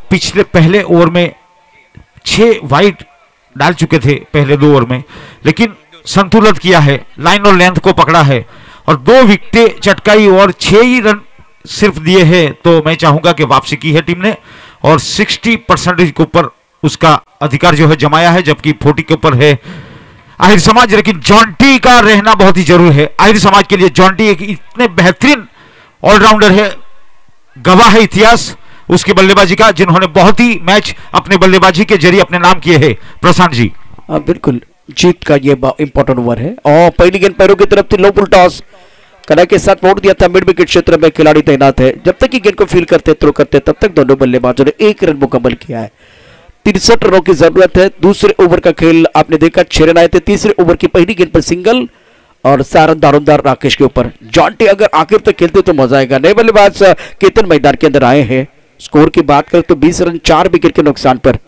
पिछले पहले ओवर में छह वाइड डाल चुके थे पहले दो ओवर में, लेकिन संतुलन किया है, लाइन और लेंथ को पकड़ा है और दो विकेटें चटकाई और छह ही रन सिर्फ दिए हैं। तो मैं चाहूंगा कि वापसी की है टीम ने और साठ परसेंटेज के ऊपर उसका अधिकार जो है जमाया है, जबकि चालीस के ऊपर है आहिर समाज। लेकिन जॉन्टी का रहना बहुत ही जरूरी है आहिर समाज के लिए। जॉन्टी एक इतने बेहतरीन ऑलराउंडर है, गवाह है इतिहास उसकी बल्लेबाजी का, जिन्होंने बहुत ही मैच अपने बल्लेबाजी के जरिए अपने नाम किए हैं। प्रशांत जी। आ, बिल्कुल जीत का ये इंपॉर्टेंट ओवर है और पहली गेंद पैरों की तरफ थी, लो फुल टॉस कड़ा के साथ मोड़ दिया था। मिड विकेट क्षेत्र में खिलाड़ी तैनात है, जब तक कि गेंद को फील करते थ्रो करते तब तक दोनों बल्लेबाजों ने एक रन मुकम्मल किया है। तिरसठ रनों की जरूरत है। दूसरे ओवर का खेल आपने देखा, छह रन आए थे तीसरे ओवर की पहली गेंद पर सिंगल और सारन दारोमदार राकेश के ऊपर। जॉन्टी अगर आखिर तक खेलते तो मजा आएगा। नए बल्लेबाज केतन मैदान के अंदर आए हैं। स्कोर की बात करें तो बीस रन चार विकेट के नुकसान पर।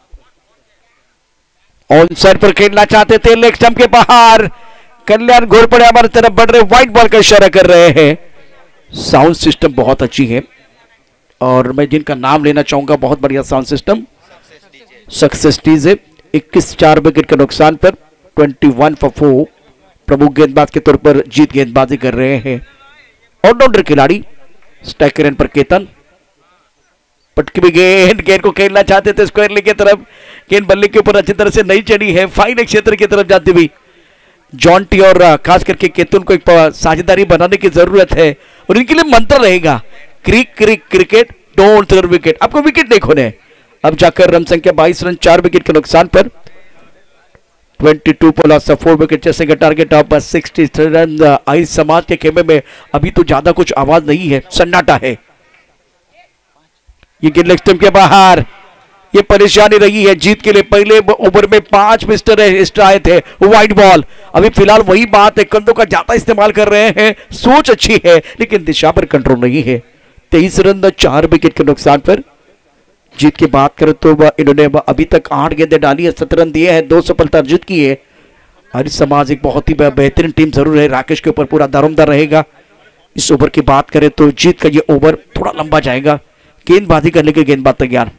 ऑन साइड पर खेलना चाहते थे, लेग स्टंप के बाहर कल्याण घोरपड़े हमारी तरफ बढ़ रहे, व्हाइट बॉल का इशारा कर रहे हैं। साउंड सिस्टम बहुत अच्छी है और मैं जिनका नाम लेना चाहूंगा, बहुत बढ़िया साउंड सिस्टम सक्सेस डीजे। इक्कीस चार विकेट के नुकसान पर इक्कीस फॉर फोर प्रमुख गेंदबाज के तौर पर जीत गेंदबाजी कर रहे हैं। ऑलराउंडर खिलाड़ी स्ट्राइक रन पर केतन। पटकी भी गेंद, गेंद को खेलना चाहते थे स्क्वायर लेग की तरफ, गेंद बल्ले के ऊपर अच्छी तरह से नहीं चढ़ी है, फाइन क्षेत्र की तरफ जाती हुई। जॉन्टी और खास करके केतन को एक साझेदारी बनाने की जरूरत है और इनके लिए मंत्र रहेगा crick crick cricket don't throw wicket. आपको विकेट नहीं खोने। अब जाकर रन संख्या बाईस रन चार विकेट के नुकसान पर बाईस पर लॉस फोर विकेट जैसे का टारगेट ऑफ साठ रन। आई समाज के खेमे में अभी तो ज्यादा कुछ आवाज नहीं है, सन्नाटा है। ये गेंद लेग स्टंप के बाहर, ये परेशानी रही है जीत के लिए। पहले ओवर में पांच मिस्टर एक्स्ट्रा आए थे, वाइड बॉल। अभी फिलहाल वही बात है, कंधों का ज्यादा इस्तेमाल कर रहे हैं। सोच अच्छी है लेकिन दिशा पर कंट्रोल नहीं है। तेईस रन चार विकेट के नुकसान पर। जीत की बात करें तो इन्होंने अभी तक आठ गेंदें डाली है, सत्रह रन दिए हैं, दो सफलता अर्जित की है। आर्य समाज एक बहुत ही बेहतरीन टीम जरूर है, राकेश के ऊपर पूरा दारोमदार रहेगा। इस ओवर की बात करें तो जीत का ये ओवर थोड़ा लंबा जाएगा। गेंदबाजी करने के गेंदबाज तैयार,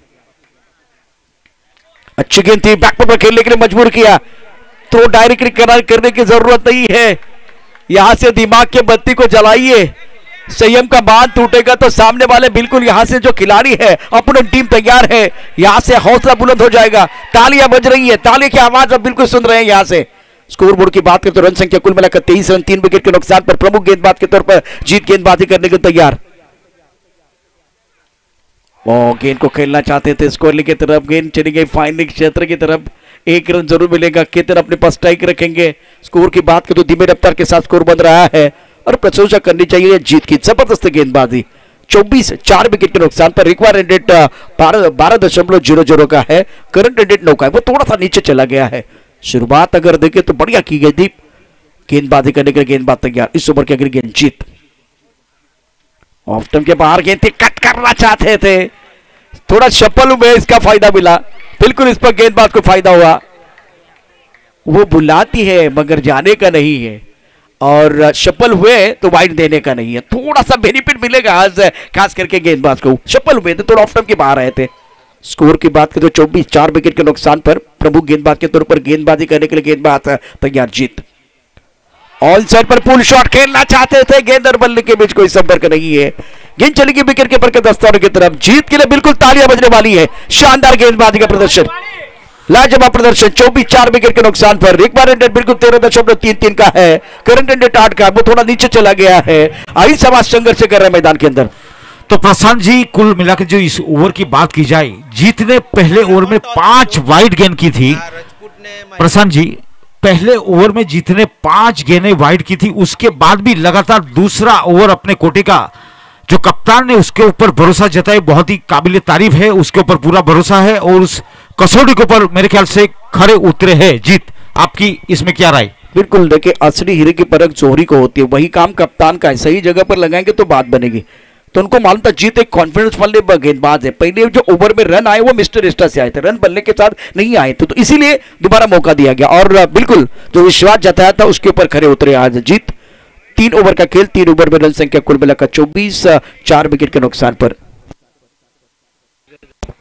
अच्छी गेंद थी, बैकफुट पर खेलने के लिए मजबूर किया। तो डायरेक्टली करार करने की जरूरत नहीं है, यहां से दिमाग के बत्ती को जलाइए। संयम का बांध टूटेगा तो सामने वाले बिल्कुल यहां से जो खिलाड़ी है अपनी टीम तैयार है, यहां से हौसला बुलंद हो जाएगा। तालियां बज रही है, ताली की आवाज अब बिल्कुल सुन रहे हैं यहां से। स्कोर बोर्ड की बात करें तो रन संख्या कुल मिलाकर तेईस रन तीन विकेट के नुकसान पर प्रमुख गेंदबाज के तौर पर जीत गेंदबाजी करने के तैयार। वो गेंद को खेलना चाहते थे स्कोर की तरफ, गेंद चली गई फाइनल क्षेत्र की तरफ। एक रन जरूर मिलेगा, केतन अपने पास स्ट्राइक रखेंगे। स्कोर की बात करें तो धीमे रफ्तार के साथ स्कोर बन रहा है और प्रशंसा करनी चाहिए जीत की। जबरदस्त गेंदबाजी, चौबीस चार विकेट के नुकसान पर। रिक्वायर्ड रेट बारह दशमलव जीरो जीरो का है, करंट रेट नौ का है, वो थोड़ा सा नीचे चला गया है। शुरुआत अगर देखें तो बढ़िया की गई थी, गेंदबाजी करने के लिए गेंदबाज तैयार। इस ओवर की अगली गेंद जीत, ऑफ स्टंप के बाहर गेंद थी, कट करना चाहते थे, थोड़ा शफल में इसका फायदा मिला। बिल्कुल इस पर गेंदबाज को फायदा हुआ। वो बुलाती है मगर जाने का नहीं है और शफल हुए तो वाइड देने का नहीं है। थोड़ा सा बेनिफिट मिलेगा आज खास करके गेंदबाज को। शफल हुए थे, थोड़ा ऑफ स्टंप के बाहर आए थे। स्कोर की बात करें तो चौबीस चार विकेट के नुकसान पर प्रमुख गेंदबाज के तौर पर गेंदबाजी करने के लिए गेंदबाज तैयार। जीत ऑन साइड पर पुल शॉट खेलना चाहते थे, गेंद और बल्ले के बीच कोई संपर्क नहीं है। गेंद चली गई विकेट कीपर के दस्तानों की तरफ। जीत के लिए बिल्कुल तालियां बजने वाली है। शानदार गेंदबाजी का प्रदर्शन, लाजवाब प्रदर्शन। चौबीस चार विकेट के नुकसान पर। रिक्वायर्ड रेट बिल्कुल तेरह दशमलव तीन तीन का है, करंट रेट आठ का, वो थोड़ा नीचे चला गया है। आई समाज संघर्ष कर रहे हैं मैदान के अंदर। तो प्रशांत जी, कुल मिलाकर जो इस ओवर की बात की जाए, जीत ने पहले ओवर में पांच वाइड गेंद की थी। प्रशांत जी, पहले ओवर में जीत ने पांच गेंदें वाइड की थी, उसके बाद भी लगातार दूसरा ओवर अपने कोटे का जो कप्तान ने उसके ऊपर भरोसा जताया, बहुत ही काबिल तारीफ है। उसके ऊपर पूरा भरोसा है और उस कसौटी के ऊपर मेरे ख्याल से खड़े उतरे हैं। जीत, आपकी इसमें क्या राय? बिल्कुल, देखिए असली हीरे की परख जोहरी को होती है, वही काम कप्तान का है। सही जगह पर लगाएंगे तो बात बनेगी। तो उनको मालूम था जीत एक कॉन्फिडेंस वाले गेंदबाज है। पहले जो ओवर में रन आए वो मिस्टर एक्स्ट्रा से आए थे, रन बनने के साथ नहीं आए थे, तो इसीलिए दोबारा मौका दिया गया और बिल्कुल जो विश्वास जताया था उसके ऊपर खड़े उतरे आज। जीत तीन ओवर का खेल, तीन ओवर में रन संख्या कुल मिलाकर चौबीस, चार विकेट के नुकसान पर।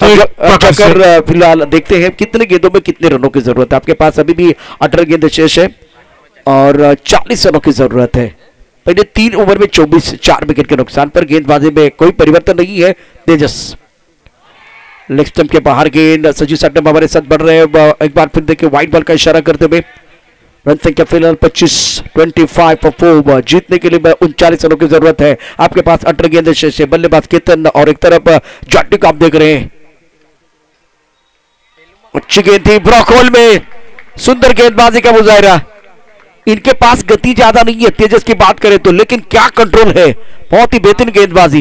एक प्रकार से अगर फिलहाल देखते हैं कितने गेंदों में कितने रनों की जरूरत है। आपके पास अभी भी अठारह गेंद शेष है और चालीस रनों की जरूरत है। पहले तीन ओवर में चौबीस, चार विकेट के नुकसान पर गेंदबाजी में कोई परिवर्तन नहीं है। तेजस लेग स्टंप के बाहर गेंद, सजीव साटम हमारे साथ बढ़ रहे हैं। एक बार फिर देखिए व्हाइट बॉल का इशारा करते हुए रन संख्या फिलहाल पच्चीस, पच्चीस फॉर फोर। जीतने के लिए उनचालीस रनों की जरूरत है। आपके पास अठारह गेंद शेष है। बल्लेबाज केतन और एक तरफ जॉन्टी को आप देख रहे हैं। अच्छी गेंद थी ब्रॉकहोल में, सुंदर गेंदबाजी का मुजाहिरा। इनके पास गति ज्यादा नहीं है तेजस की बात करें तो, लेकिन क्या कंट्रोल है, बहुत ही बेहतरीन गेंदबाजी।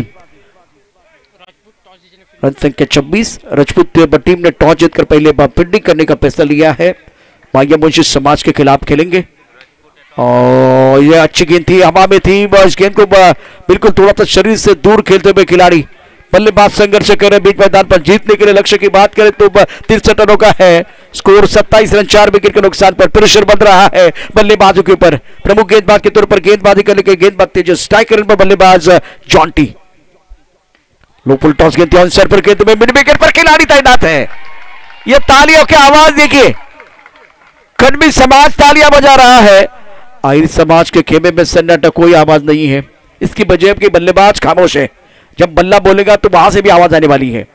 रन संख्या छब्बीस। राजपूत टीम ने टॉस जीतकर पहले फील्डिंग करने का फैसला लिया है। माया मुंशी समाज के खिलाफ खेलेंगे और यह अच्छी गेंद थी, हवा में थी। इस गेंद को बिल्कुल थोड़ा सा शरीर से दूर खेलते हुए खिलाड़ी बल्लेबाज संघर्ष कर रहे बीच मैदान पर। जीतने के लिए लक्ष्य की बात करें तो तिरसठ रनों का है स्कोर, सत्ताईस रन, चार विकेट के नुकसान पर। प्रेशर बन रहा है बल्लेबाजों के ऊपर। प्रमुख गेंदबाज के तौर पर गेंदबाजी करने के गेंदबाज तेजस, स्ट्राइकर पर बल्लेबाज जॉन्टी। लो फुल टॉस गेंद थी, आंसर पर गेंद में मिड विकेट पर खिलाड़ी तैनात है। यह तालियों की आवाज देखिए, कन्वी समाज तालियां बजा रहा है। आहिर समाज के खेमे में सन्नाटा, कोई आवाज नहीं है। इसकी वजह के बल्लेबाज खामोश है। जब बल्ला बोलेगा तो वहां से भी आवाज आने वाली है।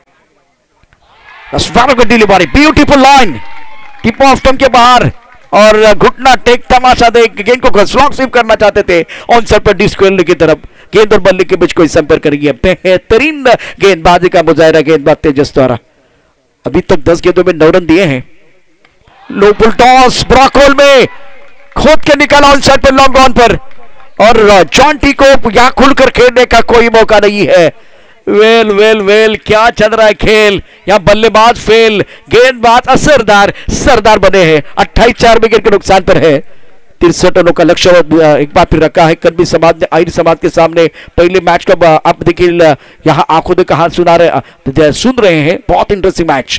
Beautiful line, tip off stump के बाहर और घुटना टेक तमाशा देख गेंद को स्लॉग स्वीप करना चाहते थे। ऑन साइड पर डिस्क्वालिफाई की तरफ गेंद और बल्ले के बीच कोई संपर्क करेंगे। बेहतरीन गेंदबाजी का मुजाहिरा गेंदबाज तेजस द्वारा। अभी तक दस गेंदों में नौ रन दिए हैं। लो फुल टॉस ब्रॉकहोल में खोद के निकाला ऑन साइड पर लॉन्ग ऑन पर, और जॉन्टी को यहां खुलकर खेलने का कोई मौका नहीं है। वेल वेल वेल क्या चल रहा है खेल, यहां बल्लेबाज फेल, गेंदबाज असरदार सरदार बने हैं। अट्ठाईस, चार विकेट के नुकसान पर है। तिरसठ रनों का लक्ष्य एक बार फिर रखा है कन्वी समाज ने आहिर समाज के सामने। पहले मैच का आप देखिए यहां आंखों देखा हाथ सुना रहे सुन रहे हैं, बहुत इंटरेस्टिंग मैच।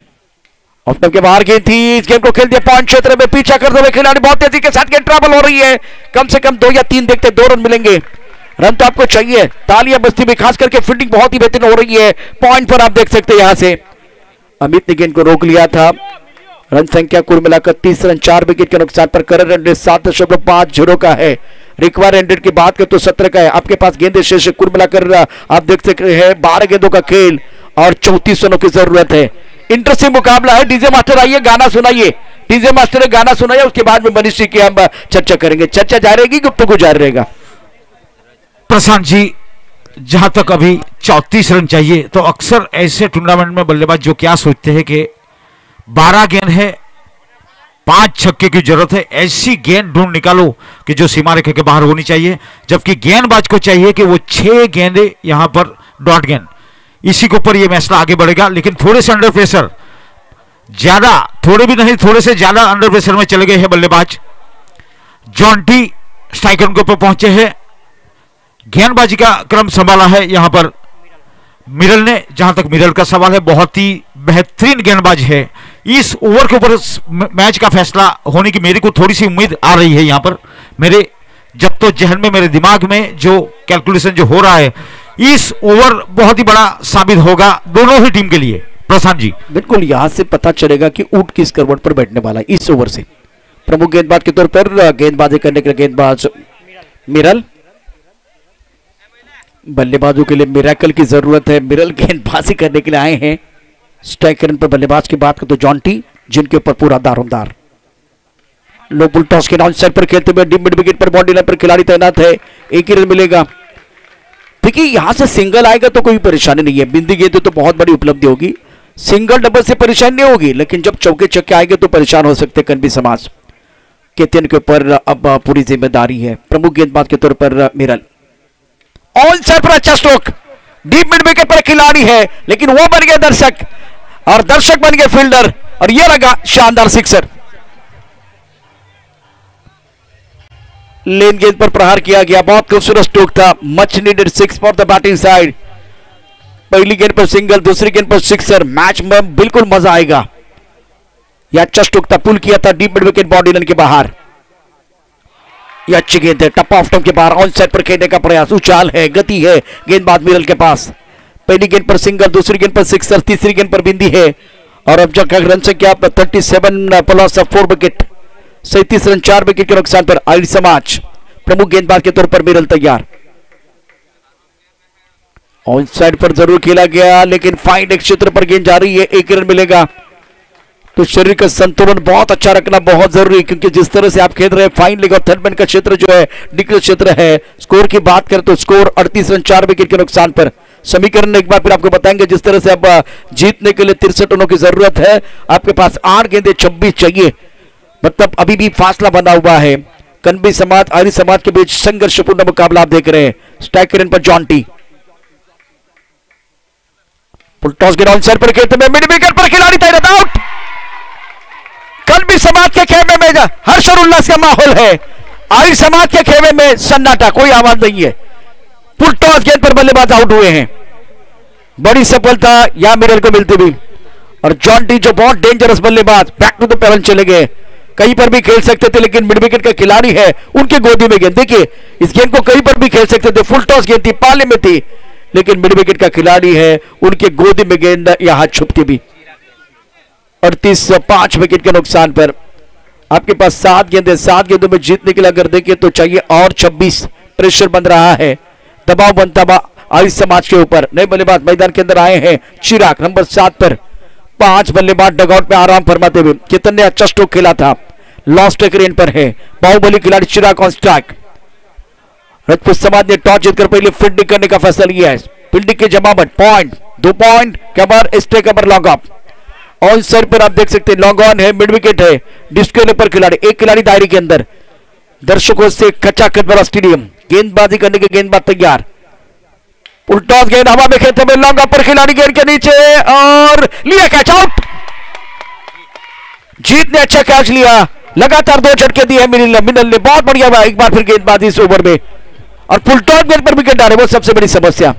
ऑफ के बाहर गेंद थी, इस गेम को खेल दिया पॉइंट क्षेत्र में, पीछा करते हुए खिलाड़ी बहुत तेजी के साथ गेंद ट्रैवल हो रही है। कम से कम दो या तीन देखते दो रन मिलेंगे। रन तो आपको चाहिए, तालियां बस्ती में खास करके फील्डिंग बहुत ही बेहतरीन हो रही है। पॉइंट पर आप देख सकते हैं यहां से अमित ने गेंद को रोक लिया था। रन संख्या कुल मिलाकर तीस रन, चार विकेट के नुकसान पर। करंट रन रेट सात दशमलव पांच जीरो का है। रिक्वायर रन रेट की बात करें तो सत्रह का है। आपके पास गेंद शेष कुल मिलाकर आप देख सकते हैं बारह गेंदों का खेल और चौंतीस रनों की जरूरत है। इंटरेस्टिंग मुकाबला है। डीजे मास्टर आइए, गाना सुनाइए। डीजे मास्टर ने गाना सुनाया, उसके बाद में मनीष जी की हम चर्चा करेंगे। चर्चा जारी रहेगी, गुफ्तगू जारी रहेगा। प्रशांत जी, जहां तक अभी चौंतीस रन चाहिए, तो अक्सर ऐसे टूर्नामेंट में बल्लेबाज जो क्या सोचते हैं कि बारह गेंद है, पांच छक्के की जरूरत है, ऐसी गेंद ढूंढ निकालो कि जो सीमा रेखा के बाहर होनी चाहिए, जबकि गेंदबाज को चाहिए कि वो छह गेंदे यहां पर डॉट गेंद, इसी के ऊपर ये मैच आगे बढ़ेगा। लेकिन थोड़े से अंडर प्रेशर, ज्यादा थोड़े भी नहीं, थोड़े से ज्यादा अंडर प्रेशर में चले गए हैं बल्लेबाज। जॉन्टी स्ट्राइकर के ऊपर पहुंचे हैं। गेंदबाजी का क्रम संभाला है यहां पर मिरल ने। जहां तक मिरल का सवाल है, बहुत ही बेहतरीन गेंदबाज है। इस ओवर के ऊपर मैच का फैसला होने की मेरे को थोड़ी सी उम्मीद आ रही है। यहां पर मेरे जब तो जहन में, मेरे दिमाग में जो कैलकुलेशन जो हो रहा है, इस ओवर बहुत ही बड़ा साबित होगा दोनों ही टीम के लिए। प्रशांत जी, बिल्कुल यहां से पता चलेगा कि ऊंट किस करवट पर बैठने वाला है इस ओवर से। प्रमुख गेंदबाज के तौर पर गेंदबाजी करने के लिए गेंदबाज मिरल, बल्लेबाजों के लिए मिराकल की जरूरत है। मिरल गेंदबाजी करने के लिए आए हैं। स्ट्राइकर पर बल्लेबाज की बात करें तो जॉन्टी, जिनके ऊपर पूरा दारोमदार। लो फुल टॉस के ऑन साइड पर खेलते हुए मिड विकेट पर बाउंड्री लाइन पर खिलाड़ी तैनात है। एक ही रन मिलेगा। देखिए यहां से सिंगल आएगा तो कोई परेशानी नहीं है, बिंदी गेंद तो बहुत बड़ी उपलब्धि होगी। सिंगल डबल से परेशानी नहीं होगी, लेकिन जब चौके छक्के आएंगे तो परेशान हो सकते कन्वी समाज। केतन के ऊपर अब पूरी जिम्मेदारी है। प्रमुख गेंदबाज के तौर पर मिरल। ऑन साइड पर अच्छा स्ट्रोक, डीप मिड विकेट पर खिलाड़ी है, लेकिन वो बन गया दर्शक और दर्शक बन गए फील्डर, और यह लगा शानदार सिक्सर। लेन गेंद पर प्रहार किया गया, बहुत खूबसूरत स्ट्रोक था। Much needed six for the batting side. पहली गेंद पर सिंगल, दूसरी गेंद पर सिक्सर। मैच में बिल्कुल मजा आएगा। यह अच्छा स्ट्रोक था, पुल किया था deep mid wicket boundary line के बाहर। यह अच्छी गेंद है, टप ऑफ स्टंप के बाहर ऑन साइड पर खेलने का प्रयास। उछाल है, गति है गेंदबाज मिरल के पास। पहली गेंद पर सिंगल, दूसरी गेंद पर सिक्सर, तीसरी गेंद पर बिंदी है। और अब जब रन संख्या thirty seven plus four wicket, सैंतीस रन चार विकेट के नुकसान पर आहिर समाज प्रमुख गेंदबाज के तौर पर मिरल तैयार। ऑन साइड पर जरूर खेला गया, लेकिन फाइन एक क्षेत्र पर गेंद जा रही है, एक रन मिलेगा। तो शरीर का संतुलन बहुत अच्छा रखना बहुत जरूरी, क्योंकि जिस तरह से आप खेल रहे हैं फाइन लेग और थर्ड मैन का क्षेत्र जो है डिक्लेयर क्षेत्र है। स्कोर की बात करें तो स्कोर अड़तीस रन चार विकेट के नुकसान पर। समीकरण एक बार फिर आपको बताएंगे, जिस तरह से अब जीतने के लिए तिरसठ रनों की जरूरत है, आपके पास आठ गेंदे छब्बीस चाहिए, मतलब अभी भी फासला बना हुआ है। कनबी समाज आहिर समाज के बीच संघर्षपूर्ण मुकाबला आप देख रहे हैं। स्ट्राइकर इन पर जॉन्टी, फुल टॉस गेंद ऑन साइड पर खेलते हुए मिड विकेट पर खिलाड़ी तैनात आउट। कनबी समाज के खेमे में हर्ष और उल्लास का माहौल है, आहिर समाज के खेमे में सन्नाटा, कोई आवाज नहीं है। फुल टॉस गेंद पर बल्लेबाज आउट हुए हैं। बड़ी सफलता यहां मिरल को मिलती हुई, और जॉन्टी जो बहुत डेंजरस बल्लेबाज बैक टू द पेवन चले गए। कहीं पर भी खेल सकते थे, लेकिन मिड विकेट का खिलाड़ी है, उनके गोदी में गेंद। देखिए इस गेंद को कहीं पर भी खेल सकते थे, फुल टॉस गेंद थी, पाले में थी, लेकिन मिड विकेट का खिलाड़ी है, उनके गोदी में गेंद यहां छुपती भी। अड़तीस पांच विकेट के नुकसान पर आपके पास सात गेंदे, सात गेंदों में जीतने के लिए अगर देखें तो चाहिए और छब्बीस। प्रेशर बन रहा है, दबाव बनता हुआ आहिर समाज के ऊपर। नए बल्लेबाज मैदान के अंदर आए हैं, चिराग नंबर सात पर। पांच बल्लेबाज डगआउट में आराम फरमाते हुए। केतन ने अच्छा स्ट्रोक खेला था, लॉस्ट टेकर पर है। बाहुबली खिलाड़ी चिराग ऑन स्ट्राइक। राजपूत समाज ने टॉस जीतकर पहले फील्डिंग करने का फैसला लिया है। फील्डिंग के जमावट पॉइंट, दो पॉइंट कवर, स्ट्राइक पर लॉन्ग ऑफ। ऑन साइड पर आप देख सकते हैं लॉन्ग ऑन है, मिड विकेट है, डिस्क पर खिलाड़ी, एक खिलाड़ी दायरे के अंदर। दर्शकों से खचाखच भरा स्टेडियम, गेंदबाजी करने के गेंदबाज तैयार। फुल टॉस गेंद हवा में खेलते हुए लॉन्ग ऑफ पर खिलाड़ी गेंद के नीचे और लिया कैच आउट। जीत ने अच्छा कैच लिया, लगातार दो झटके दिए मिनल मिनल ने, बहुत बढ़िया हुआ। एक बार फिर गेंदबाजी इस ओवर में, और फुल टॉस गेंद पर विकेट डाले, वो सबसे बड़ी समस्या।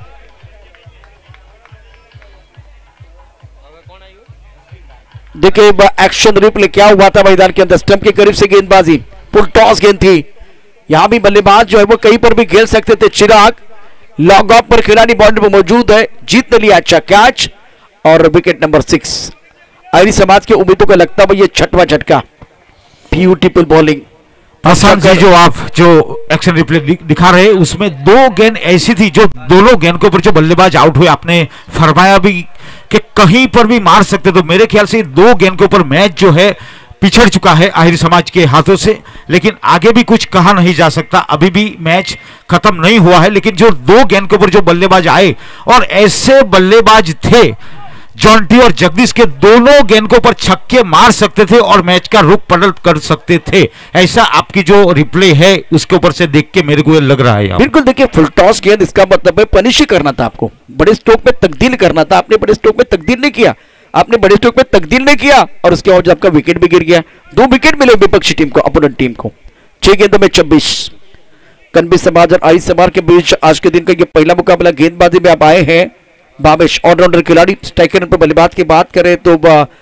देखिए एक्शन रिप्ले क्या हुआ था मैदान के अंदर, स्टंप के करीब से गेंदबाजी, फुल टॉस गेंद थी। यहां भी बल्लेबाज जो है वो कहीं पर भी खेल सकते थे। चिराग लॉन्ग ऑफ पर खिलाड़ी बाउंड्री पर मौजूद है, जीत ने लिया अच्छा कैच, और विकेट नंबर सिक्स। आहिर समाज के उम्मीदों का लगता है ये छठवां झटका। Beautiful bowling. प्रशांत जी, जो आप जो एक्शन रिप्ले दिखा रहे हैं उसमें दो गेंद ऐसी थी जो दोनों गेंद के ऊपर जो बल्लेबाज आउट हुए, आपने फरमाया भी कि कहीं पर भी मार सकते, तो मेरे ख्याल से दो गेंद के ऊपर मैच जो है पिछड़ चुका है आहिर समाज के हाथों से। लेकिन आगे भी कुछ कहा नहीं जा सकता, अभी भी मैच खत्म नहीं हुआ है। लेकिन जो दो गेंद के ऊपर जो बल्लेबाज आए, और ऐसे बल्लेबाज थे जॉन्टी और जगदीश के, दोनों गेंद के ऊपर छक्के मार सकते थे और मैच का रुख पलट कर सकते थे। ऐसा आपकी जो रिप्ले है उसके ऊपर से देख के मेरे को ये लग रहा है। बिल्कुल, देखिए फुल टॉस गेंद, इसका मतलब है पनिश करना था आपको, बड़े स्ट्रोक में तब्दील करना था। आपने बड़े स्ट्रोक में तब्दील नहीं किया, आपने बड़े स्ट्रोक में तब्दील नहीं किया, और उसके बाद आपका विकेट भी गिर गया। दो विकेट मिले विपक्षी टीम को, अपोनेंट टीम को। छह गेंदों में छब्बीस। कनबी समाज और आहिर समाज के बीच आज के दिन का ये पहला मुकाबला। गेंदबाजी में आप आए हैं भावेश, ऑलराउंडर खिलाड़ी। स्ट्राइकर पर बल्लेबाज की बात करें तो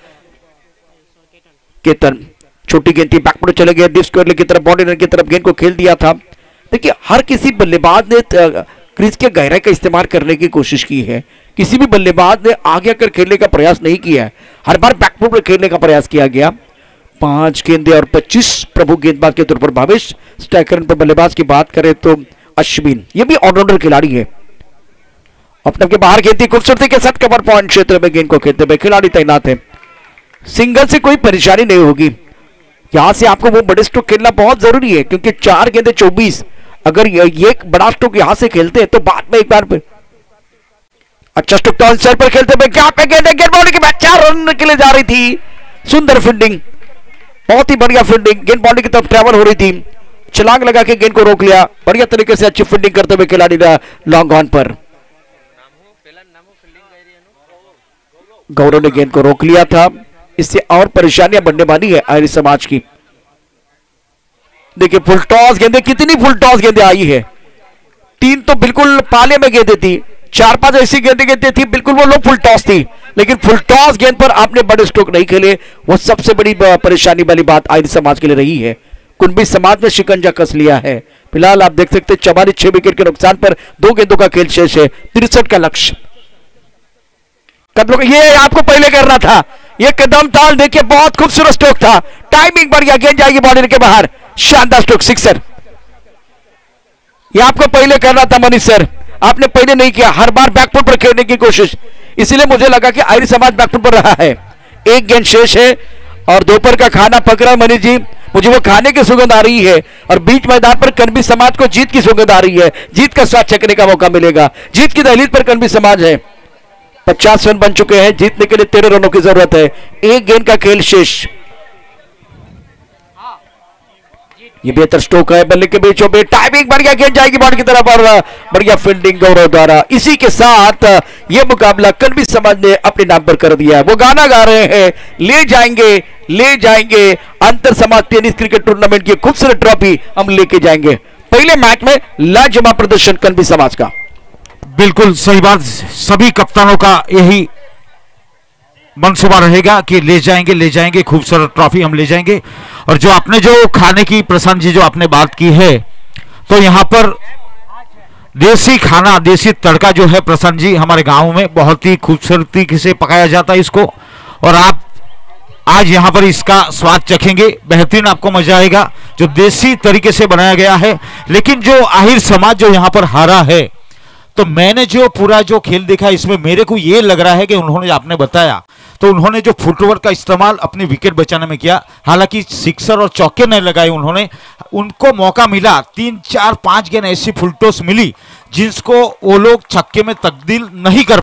केतन, छोटी गेंद थी, बैकवर्ड चले गए, डिस्क की तरफ, बाउंड्री की तरफ गेंद को खेल दिया था। देखिए हर किसी बल्लेबाज ने क्रीज के गहराई का इस्तेमाल करने की कोशिश की है, किसी भी बल्लेबाज ने आगे आकर खेलने का प्रयास नहीं किया है, हर बार बैकवर्ड पर खेलने का प्रयास किया गया। पांच गेंदे और पच्चीस प्रमुख गेंदबाज के तौर पर भावेश। स्ट्राइकर पर बल्लेबाज की बात करें तो अश्विन, ये भी ऑलराउंडर खिलाड़ी है। अपने के बाहर गेंद थी, खूबसूरती के साथ कवर पॉइंट क्षेत्र में गेंद को खेलते हुए खिलाड़ी तैनात है। सिंगल से कोई परेशानी नहीं होगी, यहां से आपको वो बड़े स्ट्रोक खेलना बहुत जरूरी है, क्योंकि चार गेंदे चौबीस, अगर ये बड़ा स्ट्रोक यहां से खेलते हैं तो बाद में एक बार अच्छा स्ट्रोक टॉन साइड पर खेलते हुए क्या पे गेंद गेंद बाउंड्री के बाद चार रन के लिए जा रही थी। सुंदर फील्डिंग, बहुत ही बढ़िया फील्डिंग, गेंद बाउंड्री की तरफ ट्रैवल हो रही थी, छलांग लगा के गेंद को रोक लिया। बढ़िया तरीके से अच्छी फील्डिंग करते हुए खिलाड़ी लॉन्ग ऑन पर। गौरव ने गेंद को रोक लिया था, इससे और परेशानियां बढ़ने वाली है आहिर समाज की। देखिए फुल टॉस गेंदे, कितनी फुल टॉस गेंदे आई है। तीन तो बिल्कुल पाले में गेंदे थी, चार पांच ऐसी गेंदे गेंदे थी बिल्कुल वो लोग फुल टॉस थी, लेकिन फुल टॉस गेंद पर आपने बड़े स्ट्रोक नहीं खेले, वो सबसे बड़ी परेशानी वाली बात आहिर समाज के लिए रही है। कुंभी समाज ने शिकंजा कस लिया है। फिलहाल आप देख सकते हैं चवालीस छह विकेट के नुकसान पर दो गेंदों का खेल शेष है, तिरसठ का लक्ष्य। कदमों का ये आपको पहले करना था, ये कदम था, देखिए बहुत खूबसूरत स्ट्रोक था, टाइमिंग बढ़िया, गेंद जाएगी बाउंड्री के बाहर, शानदार स्ट्रोक, सिक्सर। ये आपको पहले करना था मनीष सर, आपने पहले नहीं किया, हर बार बैकफुट पर खेलने की कोशिश, इसलिए मुझे लगा कि आर्य समाज बैकफुट पर रहा है। एक गेंद शेष है और दोपहर का खाना पक रहा है मनीष जी, मुझे वो खाने की सुगंध आ रही है और बीच मैदान पर कनबी समाज को जीत की सुगंध आ रही है, जीत का स्वाद चखने का मौका मिलेगा। जीत की दहलीज पर कनबी समाज है, पचास रन बन चुके हैं, जीतने के लिए तेरह रनों की जरूरत है, एक गेंद का खेल शेष। ये बेहतर स्ट्रोक है, बल्ले के बीचों में टाइमिंग बढ़िया, गेंद जाएगी बॉल की तरफ और बढ़िया फील्डिंग गौरव द्वारा। इसी के साथ ये मुकाबला कनबी समाज ने अपने नाम पर कर दिया है। वो गाना गा रहे हैं, ले जाएंगे ले जाएंगे अंतर समाज टेनिस क्रिकेट टूर्नामेंट की खूबसूरत ट्रॉफी हम लेके जाएंगे। पहले मैच में लाजवाब प्रदर्शन कनबी समाज का। बिल्कुल सही बात, सभी कप्तानों का यही मनसूबा रहेगा कि ले जाएंगे ले जाएंगे खूबसूरत ट्रॉफी हम ले जाएंगे। और जो आपने जो खाने की, प्रशांत जी जो आपने बात की है, तो यहाँ पर देसी खाना, देसी तड़का जो है प्रशांत जी, हमारे गांव में बहुत ही खूबसूरती से पकाया जाता है इसको, और आप आज यहाँ पर इसका स्वाद चखेंगे, बेहतरीन आपको मजा आएगा, जो देसी तरीके से बनाया गया है। लेकिन जो आहिर समाज जो यहाँ पर हारा है, तो मैंने जो पूरा जो खेल देखा, इसमें मेरे को ये लग रहा है कि उन्होंने, आपने बताया तो उन्होंने जो फुटवर्क का इस्तेमाल अपने विकेट बचाने में किया, हालांकि सिक्सर और चौके नहीं लगाए उन्होंने, उनको मौका मिला, तीन चार पांच गेंद ऐसी फुल टॉस मिली जिसको वो लोग छक्के में तब्दील नहीं कर